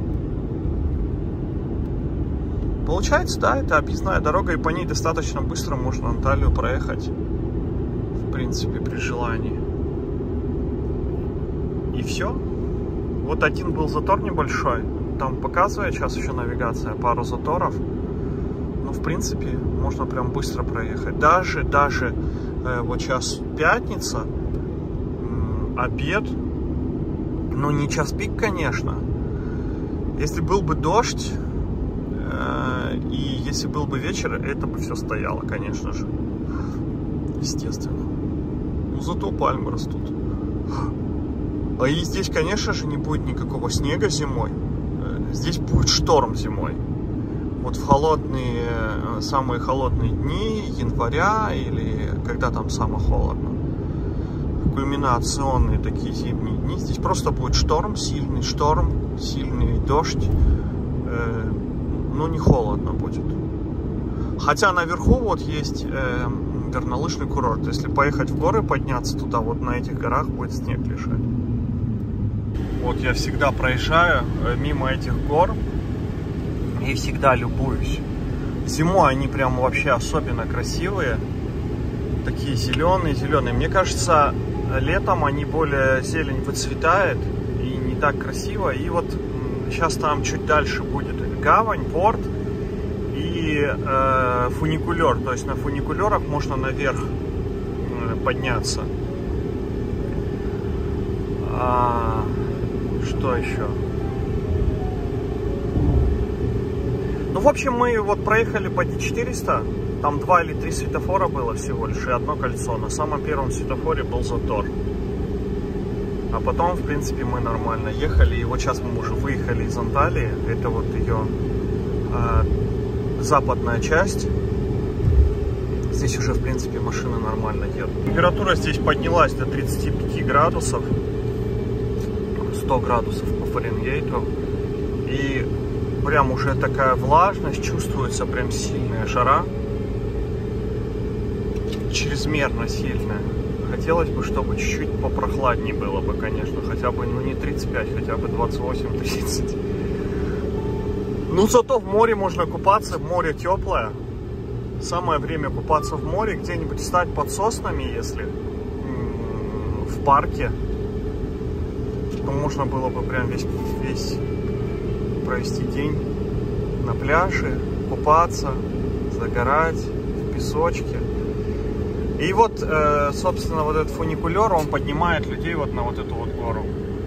Получается, да, это объездная дорога, и по ней достаточно быстро можно Анталию проехать. В принципе, при желании. И все. Вот один был затор небольшой. Там показывает сейчас еще навигация пару заторов. Ну, в принципе, можно прям быстро проехать. Даже вот сейчас пятница, обед. Ну, не час пик, конечно. Если был бы дождь, и если был бы вечер, это бы все стояло, конечно же. Естественно. Ну, зато пальмы растут. А и здесь, конечно же, не будет никакого снега зимой. Здесь будет шторм зимой. Вот в самые холодные дни января или когда там самое холодно. Кульминационные такие зимние дни. Здесь просто будет шторм, сильный дождь. Но не холодно будет. Хотя наверху вот есть горнолыжный курорт. Если поехать в горы, подняться туда, вот на этих горах будет снег лежать. Вот я всегда проезжаю мимо этих гор. и всегда любуюсь. Зимой они прям вообще особенно красивые. Такие зеленые. Мне кажется, летом они более зелень выцветает и не так красиво. И вот сейчас там чуть дальше будет гавань, порт и фуникулер. То есть на фуникулерах можно наверх подняться. Что еще? Ну, в общем, мы вот проехали по Д400. Там 2 или 3 светофора было всего лишь и одно кольцо. На самом первом светофоре был затор. А потом, в принципе, мы нормально ехали. И вот сейчас мы уже выехали из Анталии. Это вот ее западная часть. Здесь уже, в принципе, машины нормально едут. Температура здесь поднялась до 35 градусов. 100 градусов по Фаренгейту. И прям уже такая влажность. Чувствуется прям сильная жара. Чрезмерно сильная. Хотелось бы, чтобы чуть-чуть попрохладнее было бы, конечно. Хотя бы, ну, не 35, хотя бы 28-30. Ну, зато в море можно купаться. Море теплое. Самое время купаться в море. Где-нибудь встать под соснами, если в парке. То можно было бы прям весь провести день на пляже. Купаться, загорать в песочке. И вот, собственно, вот этот фуникулер, он поднимает людей вот на вот эту вот гору.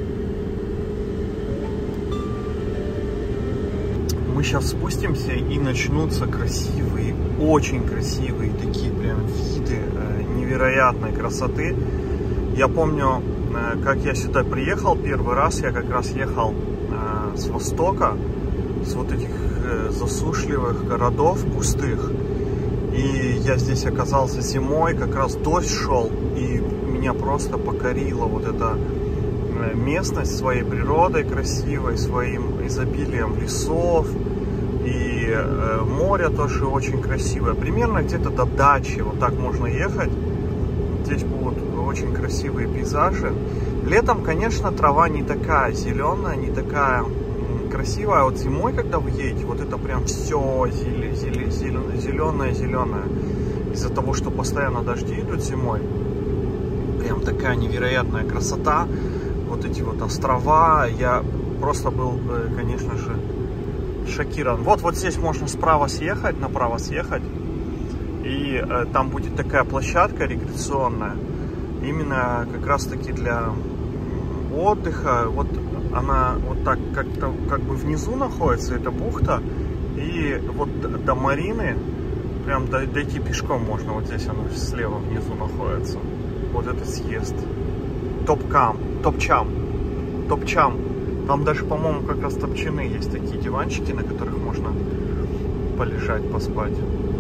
Мы сейчас спустимся, и начнутся красивые, очень красивые такие прям виды невероятной красоты. Я помню, как я сюда приехал первый раз, я как раз ехал с востока, с вот этих засушливых городов пустых. И я здесь оказался зимой, как раз дождь шел, и меня просто покорила вот эта местность своей природой красивой, своим изобилием лесов, и море тоже очень красивое. Примерно где-то до дачи вот так можно ехать. Здесь будут очень красивые пейзажи. Летом, конечно, трава не такая зеленая, не такая красивая. А вот зимой, когда вы едете, вот это прям все зеленое. Из-за того, что постоянно дожди идут зимой. Прям такая невероятная красота. Вот эти вот острова. Я просто был, конечно же, шокирован. Вот здесь можно справа съехать, направо съехать. И там будет такая площадка рекреационная. Именно как раз таки для отдыха. Вот она вот так как бы внизу находится, эта бухта. И вот до марины прям дойти пешком можно. Вот здесь она слева внизу находится. Вот это съезд. Топчам. Там даже, по-моему, как раз топчаны есть такие диванчики, на которых можно полежать, поспать.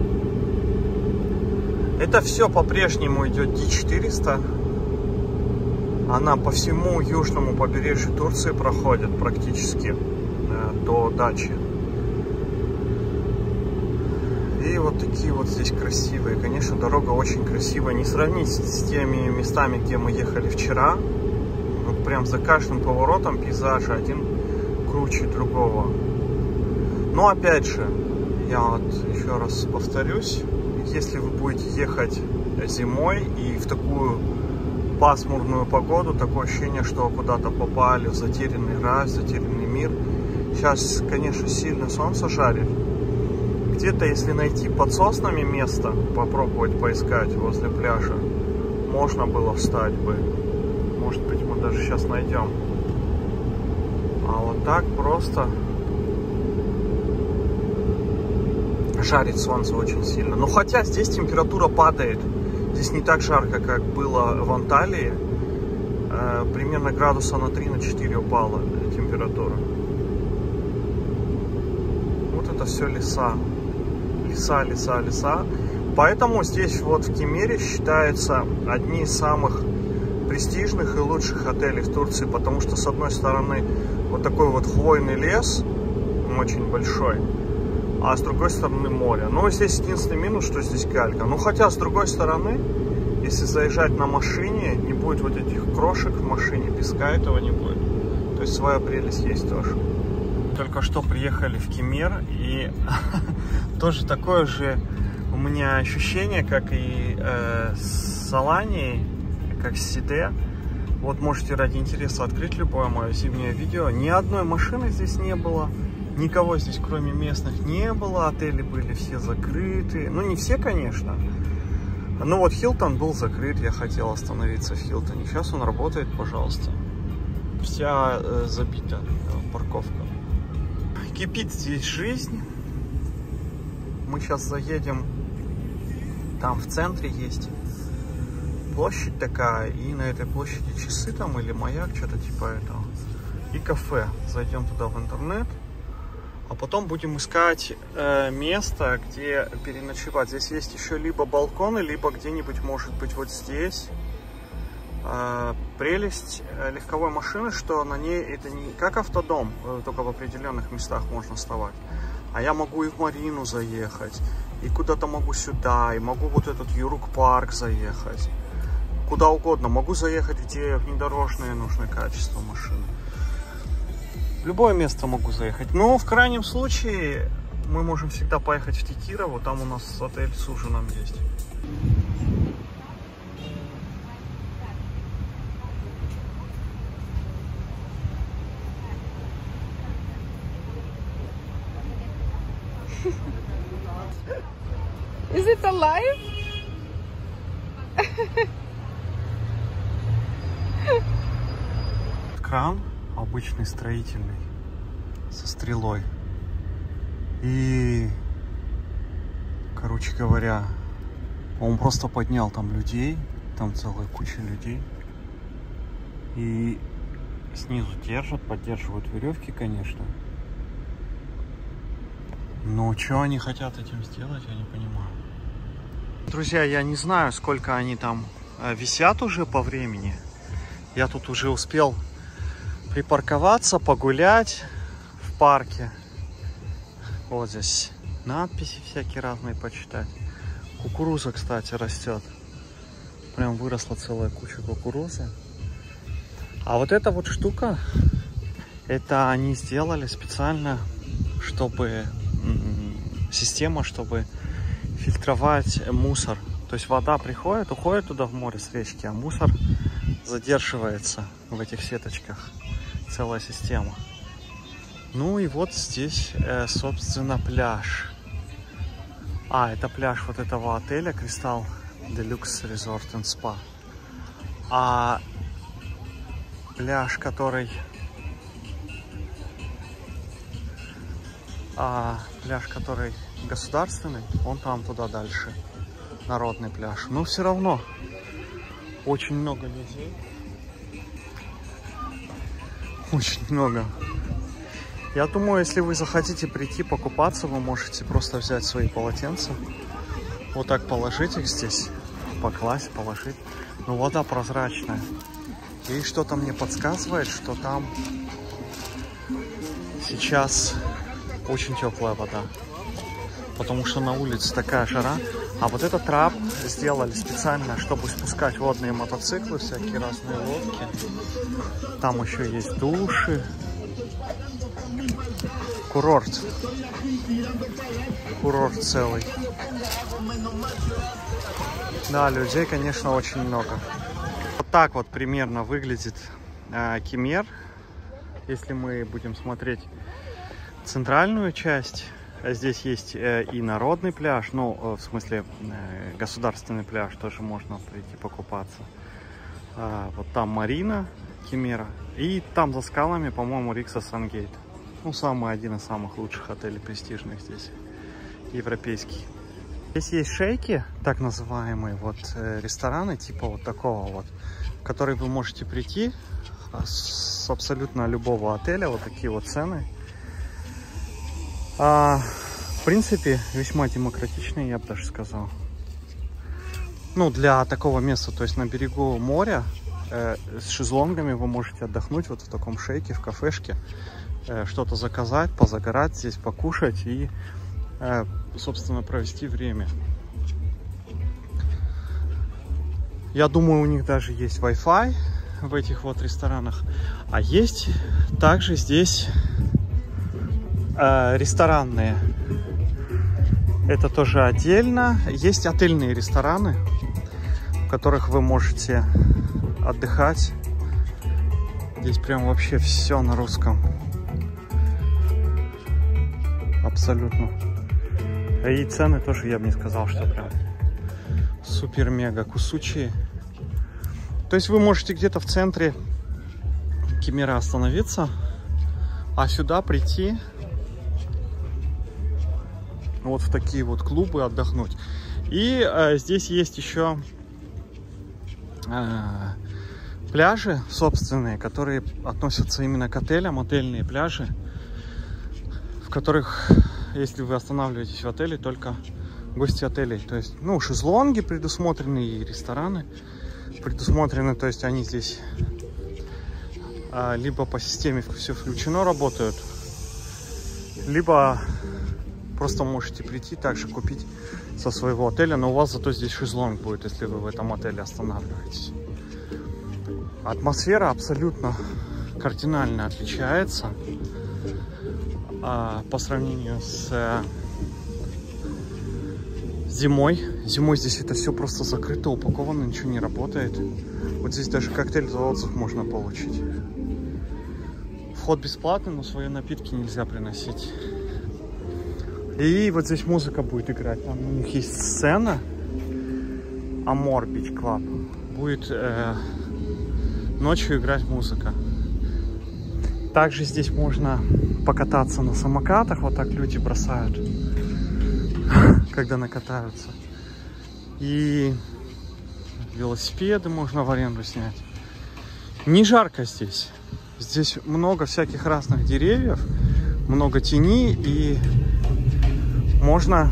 Это все по-прежнему идет Д400. Она по всему южному побережью Турции проходит практически до дачи. И вот такие вот здесь красивые. Конечно, дорога очень красивая. Не сравнить с теми местами, где мы ехали вчера. Вот прям за каждым поворотом пейзажа один круче другого. Но опять же, я вот еще раз повторюсь. Если вы будете ехать зимой и в такую пасмурную погоду, такое ощущение, что куда-то попали в затерянный рай, в затерянный мир. Сейчас, конечно, сильно солнце жарит. Где-то, если найти под соснами место, попробовать поискать возле пляжа, можно было встать бы. Может быть, мы даже сейчас найдем. А вот так просто жарит солнце очень сильно. Но хотя здесь температура падает. Здесь не так жарко, как было в Анталии. Примерно градуса на 3-4 упала температура. Вот это все леса. Леса. Поэтому здесь вот в Кемере считается одни из самых престижных и лучших отелей в Турции. Потому что с одной стороны вот такой вот хвойный лес, очень большой. А с другой стороны море. Но здесь единственный минус, что здесь галька. Ну хотя с другой стороны, если заезжать на машине, не будет вот этих крошек в машине, песка этого не будет. То есть своя прелесть есть тоже. только что приехали в Кемер, и тоже такое же у меня ощущение, как и с Аланией, как с Сиде. Вот можете ради интереса открыть любое мое зимнее видео. Ни одной машины здесь не было, никого здесь кроме местных не было, отели были все закрыты. Ну, не все, конечно. Ну, вот Хилтон был закрыт, я хотел остановиться в Хилтоне. Сейчас он работает, пожалуйста. Вся забита парковка. Кипит здесь жизнь. Мы сейчас заедем. Там в центре есть площадь такая. И на этой площади часы там или маяк, что-то типа этого. И кафе. Зайдем туда в интернет. А потом будем искать место, где переночевать. Здесь есть еще либо балконы, либо где-нибудь, может быть, вот здесь. Прелесть легковой машины, что на ней это не как автодом, только в определенных местах можно вставать. А я могу и в Марину заехать, и куда-то могу сюда, и могу вот этот Юрук-парк заехать. Куда угодно. Могу заехать, где внедорожное нужное качество машины. В любое место могу заехать. Но в крайнем случае мы можем всегда поехать в Текирову. Там у нас отель с ужином есть. Is it alive? Кран обычный строительный со стрелой. И, короче говоря, он просто поднял там людей, там целая куча людей. И снизу держат, поддерживают веревки, конечно. Но что они хотят этим сделать, я не понимаю. Друзья, я не знаю, сколько они там висят уже по времени. Я тут уже успел припарковаться, погулять в парке. Вот здесь надписи всякие разные почитать. Кукуруза, кстати, растет. Прям выросла целая куча кукурузы. А вот эта вот штука, это они сделали специально, чтобы система, чтобы фильтровать мусор. То есть вода приходит, уходит туда в море с речки, а мусор задерживается в этих сеточках. Целая система. Ну и вот здесь, собственно, пляж. Это пляж вот этого отеля Crystal Deluxe Resort and Spa. А пляж, который государственный, он там туда дальше. Народный пляж. Но все равно очень много людей. Очень много. Я думаю, если вы захотите прийти покупаться, вы можете просто взять свои полотенца. Вот так положить их здесь. Покласть, положить. Но вода прозрачная. И что-то мне подсказывает, что там сейчас очень теплая вода. Потому что на улице такая жара. А вот этот трап сделали специально, чтобы спускать водные мотоциклы, всякие разные лодки. Там еще есть души. Курорт. Курорт целый. Да, людей, конечно, очень много. Вот так вот примерно выглядит Кемер. Если мы будем смотреть центральную часть. Здесь есть и народный пляж, ну, в смысле, государственный пляж, тоже можно прийти покупаться. Вот там Марина Кемера. И там за скалами, по-моему, Рикса Сангейт. Ну, один из самых лучших отелей престижных здесь, европейский. Здесь есть шейки, так называемые, вот рестораны, типа вот такого вот, в которые вы можете прийти с абсолютно любого отеля, вот такие вот цены. В принципе, весьма демократичные, я бы даже сказал. Ну, для такого места, то есть на берегу моря, с шезлонгами вы можете отдохнуть вот в таком шейке, в кафешке, что-то заказать, позагорать здесь, покушать и, собственно, провести время. Я думаю, у них даже есть Wi-Fi в этих вот ресторанах. А есть также здесь Ресторанные. Это тоже отдельно. Есть отельные рестораны, в которых вы можете отдыхать. Здесь прям вообще все на русском. Абсолютно. И цены тоже, я бы не сказал, что прям супер-мега кусучие. То есть вы можете где-то в центре Кемера остановиться, а сюда прийти вот в такие вот клубы отдохнуть. И здесь есть еще пляжи собственные, которые относятся именно к отелям, отельные пляжи, в которых, если вы останавливаетесь в отеле, только гости отелей. То есть, ну, шезлонги предусмотрены и рестораны предусмотрены, то есть они здесь либо по системе все включено работают, либо просто можете прийти также купить со своего отеля, но у вас зато здесь шезлонг будет, если вы в этом отеле останавливаетесь. Атмосфера абсолютно кардинально отличается по сравнению с зимой. Зимой здесь это все просто закрыто, упаковано, ничего не работает. Вот здесь даже коктейль за отзыв можно получить. Вход бесплатный, но свои напитки нельзя приносить. И вот здесь музыка будет играть. Там у них есть сцена Amor Beach Club. Будет ночью играть музыка. Также здесь можно покататься на самокатах. Вот так люди бросают, когда накатаются. И велосипеды можно в аренду снять. Не жарко здесь. Здесь много всяких разных деревьев, много тени, и можно,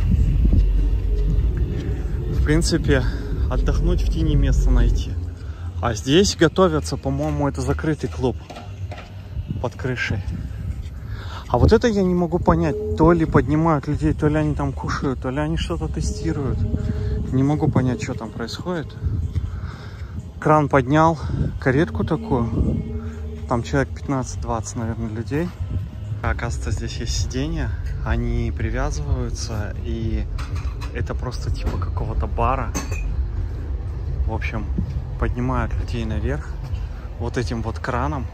в принципе, отдохнуть в тени, место найти. А здесь готовятся, по-моему, это закрытый клуб под крышей. А вот это я не могу понять, то ли поднимают людей, то ли они там кушают, то ли они что-то тестируют. Не могу понять, что там происходит. Кран поднял каретку такую. Там человек 15-20, наверное, людей. Оказывается, здесь есть сиденья. Они привязываются, и это просто типа какого-то бара. В общем, поднимают людей наверх вот этим вот краном.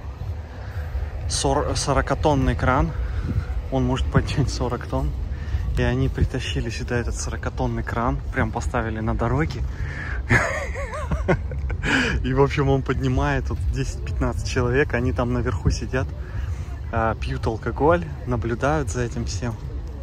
40-тонный кран. Он может поднять 40 тонн. И они притащили сюда этот 40-тонный кран. Прям поставили на дороге. И, в общем, он поднимает вот 10-15 человек. Они там наверху сидят, пьют алкоголь, наблюдают за этим всем.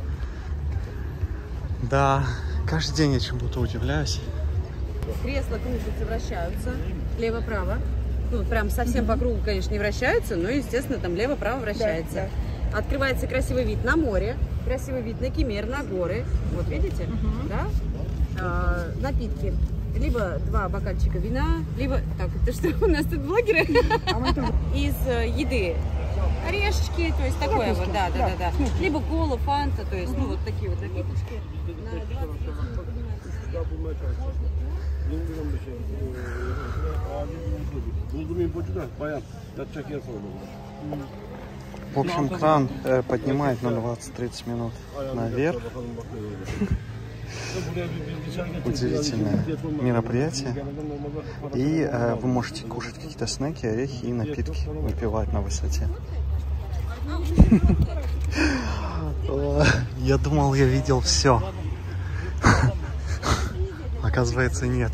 Да, каждый день я чему-то удивляюсь. Кресла крутятся, вращаются. Лево-право. Ну, прям совсем по кругу, конечно, не вращаются, но, естественно, там лево-право вращается. Да. Открывается красивый вид на море, красивый вид на Кемер, на горы. Вот, видите? Да? Напитки. Либо 2 бокальчика вина, либо... Так, это что, у нас тут блогеры? Из еды. Орешечки, то есть такое вот, да. Либо кола, фанта, то есть, ну, вот такие вот напиточки. На 20. В общем, кран поднимает на 20-30 минут наверх. Удивительное мероприятие. И вы можете кушать какие-то снеки, орехи и напитки, выпивать на высоте. Я думал, я видел все. Оказывается, нет.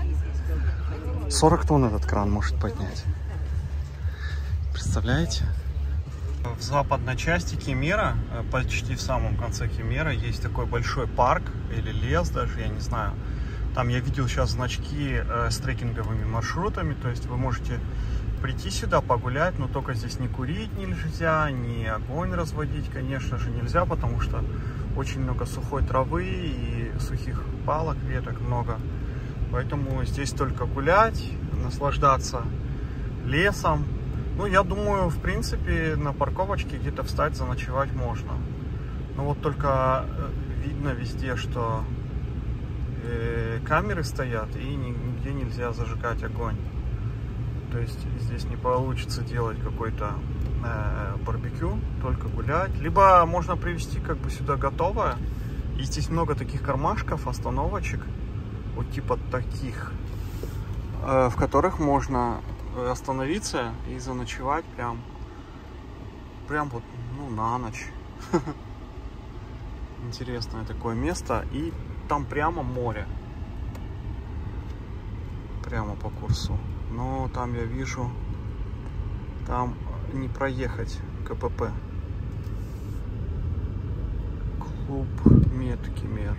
40 тонн этот кран может поднять. Представляете? В западной части Кемера, почти в самом конце Кемера, есть такой большой парк или лес даже, я не знаю. Там я видел сейчас значки с трекинговыми маршрутами, то есть вы можете прийти сюда погулять, но только здесь не курить нельзя, ни огонь разводить, конечно же, нельзя, потому что очень много сухой травы и сухих палок, веток много. Поэтому здесь только гулять, наслаждаться лесом. Ну, я думаю, в принципе, на парковочке где-то встать, заночевать можно. Но вот только видно везде, что камеры стоят, и нигде нельзя зажигать огонь. То есть здесь не получится делать какой-то барбекю, только гулять. Либо можно привезти как бы сюда готовое. И здесь много таких кармашков, остановочек, вот типа таких, в которых можно остановиться и заночевать прям вот, ну, на ночь. Интересное такое место. И там прямо море. Прямо по курсу. Но там я вижу, там не проехать КПП. Клуб Медкемер.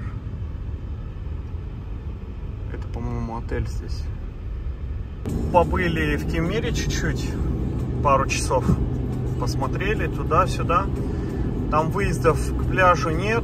Это, по-моему, отель здесь. Побыли в Кемере чуть-чуть, пару часов. Посмотрели туда-сюда. Там выездов к пляжу нет.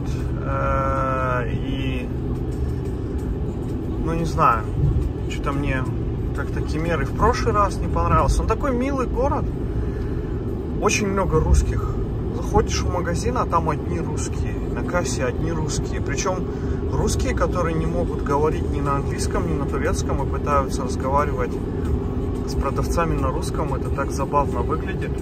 И, ну, не знаю, что-то мне как-то Кемер и в прошлый раз не понравился. Он такой милый город. Очень много русских. Заходишь в магазин, а там одни русские. На кассе одни русские. Причем русские, которые не могут говорить ни на английском, ни на турецком и пытаются разговаривать с продавцами на русском. Это так забавно выглядит.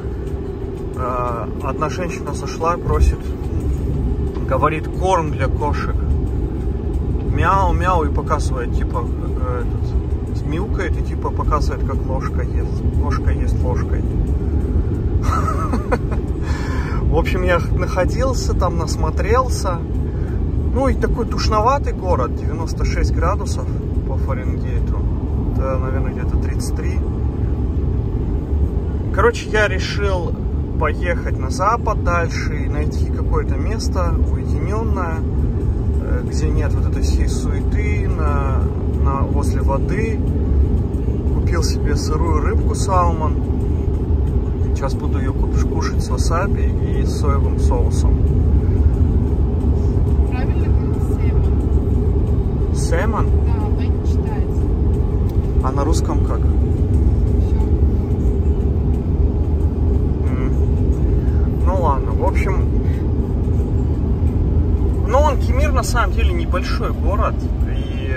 Одна женщина зашла и просит, говорит, корм для кошек. Мяу-мяу, и показывает, типа, мяукает и типа показывает, как ложка ест. Кошка ест ложкой. В общем, я находился там, насмотрелся. Ну и такой душноватый город, 96 градусов по Фаренгейту. Это, наверное, где-то 33. Короче, я решил поехать на запад дальше и найти какое-то место уединенное, где нет вот этой всей суеты, возле воды. Купил себе сырую рыбку салмон. Сейчас буду ее кушать с васаби и соевым соусом. Правильно говорит Сэмон. Сэмон? Да, но не читается. А на русском как? Все. Ну ладно, в общем... Ну, Кемер на самом деле небольшой город. И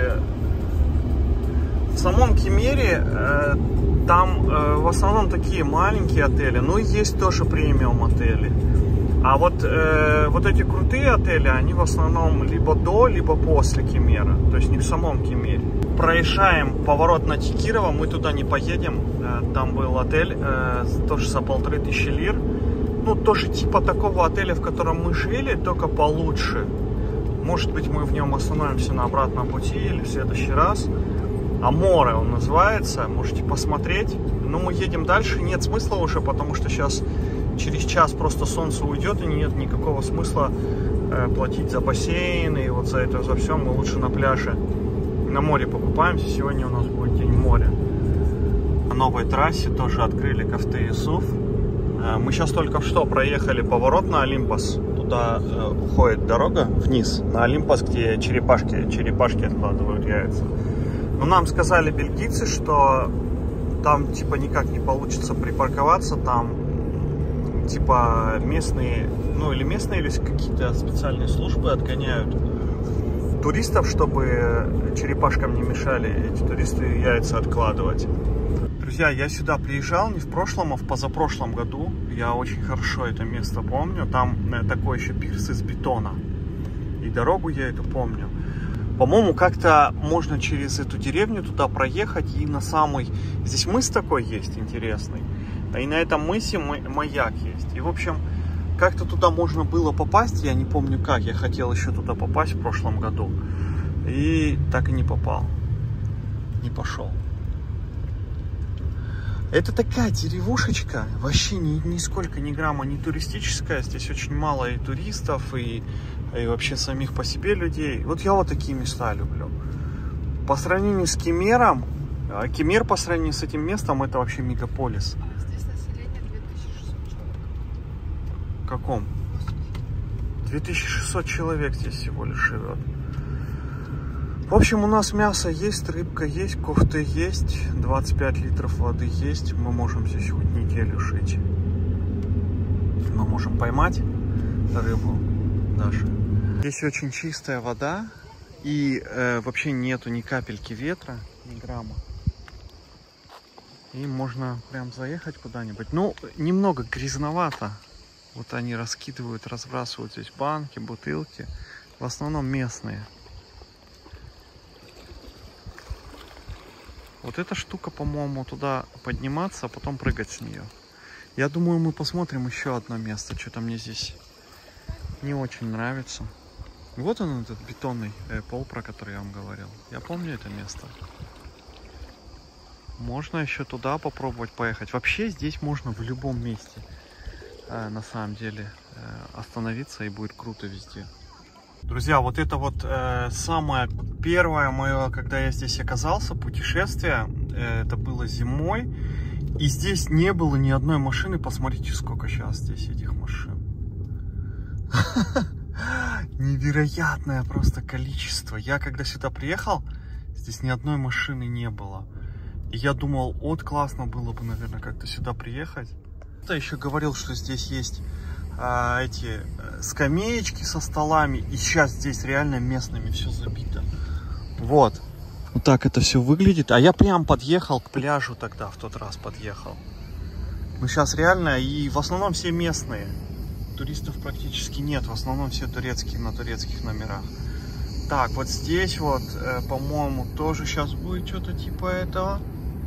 в самом Кемере там в основном такие маленькие отели. Ну, и есть тоже премиум отели. А вот эти крутые отели, они в основном либо до, либо после Кемера. То есть не в самом Кемере. Проезжаем поворот на Текирово, мы туда не поедем. Там был отель, тоже за 1500 лир. Ну, тоже типа такого отеля, в котором мы жили, только получше. Может быть, мы в нем остановимся на обратном пути или в следующий раз. Аморе он называется, можете посмотреть. Но мы едем дальше, нет смысла уже, потому что сейчас через час просто солнце уйдет, и нет никакого смысла платить за бассейн и вот за это, за все. Мы лучше на пляже, на море покупаемся. Сегодня у нас будет день моря. На новой трассе тоже открыли Кафте Юсуф. Мы сейчас только что проехали поворот на Олимпос. Туда уходит дорога вниз, на Олимпос, где черепашки откладывают яйца. Но нам сказали бельгийцы, что там типа никак не получится припарковаться. Там типа местные, ну или какие-то специальные службы отгоняют туристов, чтобы черепашкам не мешали эти туристы яйца откладывать. Друзья, я сюда приезжал не в прошлом, а в позапрошлом году. Я очень хорошо это место помню. Там такой еще пирс из бетона. И дорогу я эту помню. По-моему, как-то можно через эту деревню туда проехать. И на самый... Здесь мыс такой есть интересный. И на этом мысе маяк есть. И, в общем, как-то туда можно было попасть. Я не помню как. Я хотел еще туда попасть в прошлом году. И так и не попал. Не пошел. Это такая деревушечка, вообще нисколько, ни грамма не туристическая. Здесь очень мало и туристов, и вообще самих по себе людей. Вот я вот такие места люблю. По сравнению с Кемером, Кемер по сравнению с этим местом, это вообще мегаполис. Здесь население 2600 человек. В каком? 2600 человек здесь всего лишь живет. В общем, у нас мясо есть, рыбка есть, кофты есть, 25 литров воды есть. Мы можем здесь хоть неделю жить. Мы можем поймать рыбу даже. Здесь очень чистая вода и вообще нету ни капельки ветра, ни грамма. И можно прям заехать куда-нибудь. Ну, немного грязновато. Вот они раскидывают, разбрасывают здесь банки, бутылки. В основном местные. Вот эта штука, по-моему, туда подниматься, а потом прыгать с нее. Я думаю, мы посмотрим еще одно место. Что-то мне здесь не очень нравится. Вот он, этот бетонный пол, про который я вам говорил. Я помню это место. Можно еще туда попробовать поехать. Вообще здесь можно в любом месте, на самом деле, остановиться, и будет круто везде. Друзья, вот это вот самое первое мое, когда я здесь оказался, путешествие. Это было зимой. И здесь не было ни одной машины. Посмотрите, сколько сейчас здесь этих машин. Невероятное просто количество. Я когда сюда приехал, здесь ни одной машины не было. И я думал, вот классно было бы, наверное, как-то сюда приехать. Я еще говорил, что здесь есть эти скамеечки со столами. И сейчас здесь реально местными все забито. Вот. Вот так это все выглядит. А я прям подъехал к пляжу тогда, в тот раз подъехал. Ну сейчас реально, и в основном все местные. Туристов практически нет. В основном все турецкие, на турецких номерах. Так, вот здесь вот, по-моему, тоже сейчас будет что-то типа этого.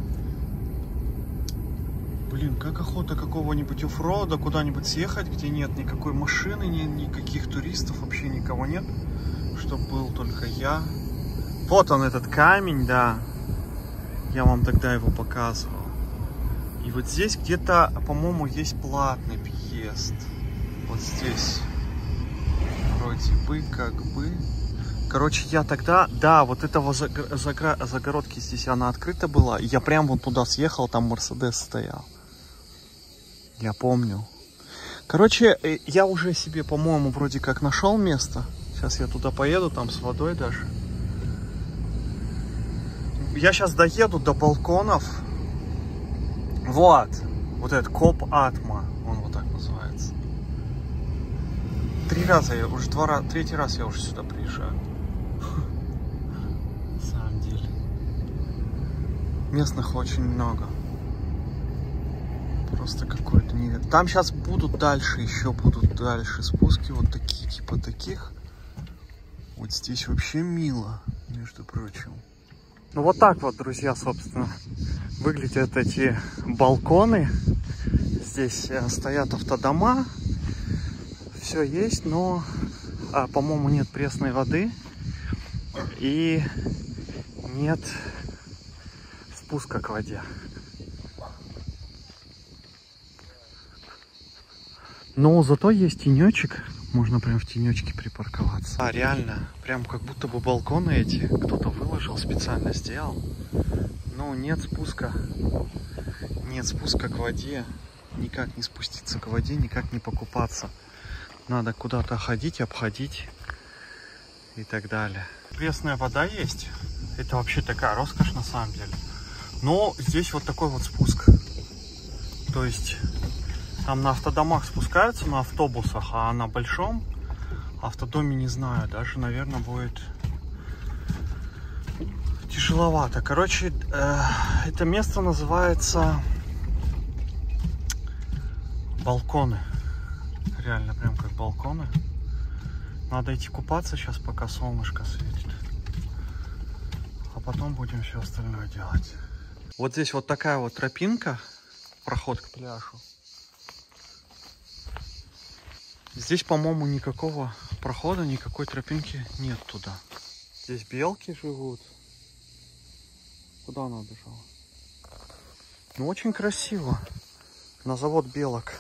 Блин, как охота какого-нибудь оффрода, куда-нибудь съехать, где нет никакой машины, никаких туристов, вообще никого нет. Чтобы был только я. Вот он, этот камень, да. Я вам тогда его показывал. И вот здесь где-то, по-моему, есть платный въезд. Вот здесь. Вроде бы, как бы. Короче, я тогда, да, вот этого загородки здесь, она открыта была. И я прям вот туда съехал, там Мерседес стоял. Я помню. Короче, я уже себе, по-моему, вроде как нашел место. Сейчас я туда поеду, там с водой даже. Я сейчас доеду до балконов. Вот. Вот этот Коп Атма. Он вот так называется. Третий раз я уже сюда приезжаю. На самом деле. Местных очень много. Просто какой-то невероятный. Там сейчас будут дальше, еще будут дальше спуски. Вот такие, типа таких. Вот здесь вообще мило, между прочим. Ну вот так вот, друзья, собственно, выглядят эти балконы. Здесь стоят автодома. Все есть, но, по-моему, нет пресной воды. И нет спуска к воде. Но зато есть тенечек. Можно прям в тенечке припарковаться. А, реально, прям как будто бы балконы эти кто-то выложил, специально сделал. Но нет спуска. Нет спуска к воде. Никак не спуститься к воде, никак не покупаться. Надо куда-то ходить, обходить и так далее. Пресная вода есть. Это вообще такая роскошь на самом деле. Но здесь вот такой вот спуск. То есть там на автодомах спускаются, на автобусах, а на большом автодоме не знаю. Даже, наверное, будет тяжеловато. Короче, это место называется балконы. Реально, прям как балконы. Надо идти купаться сейчас, пока солнышко светит. А потом будем все остальное делать. Вот здесь вот такая вот тропинка. Проход к пляжу. Здесь, по-моему, никакого прохода, никакой тропинки нет туда. Здесь белки живут. Куда она бежала? Ну, очень красиво. На завод белок.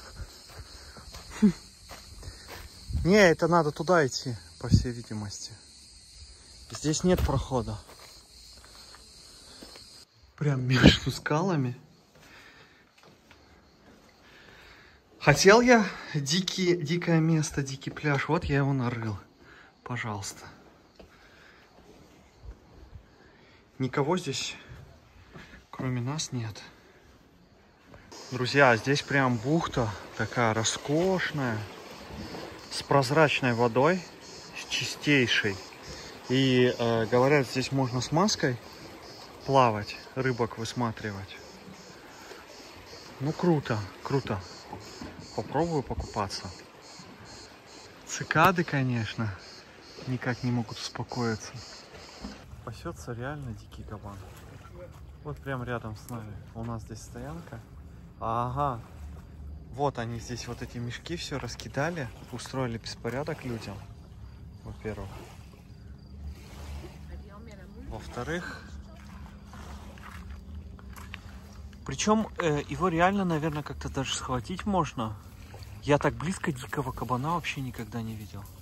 Не, это надо туда идти, по всей видимости. Здесь нет прохода. Прям между скалами. Хотел я дикое место, дикий пляж. Вот я его нарыл. Пожалуйста. Никого здесь, кроме нас, нет. Друзья, здесь прям бухта такая роскошная. С прозрачной водой. С чистейшей. И говорят, здесь можно с маской плавать, рыбок высматривать. Ну круто, круто. Попробую покупаться. Цикады, конечно, никак не могут успокоиться. Пасется реально дикий кабан. Вот прям рядом с нами. У нас здесь стоянка. Ага. Вот они здесь вот эти мешки все раскидали. Устроили беспорядок людям. Во-первых. Во-вторых. Причем его реально, наверное, как-то даже схватить можно. Я так близко дикого кабана вообще никогда не видел.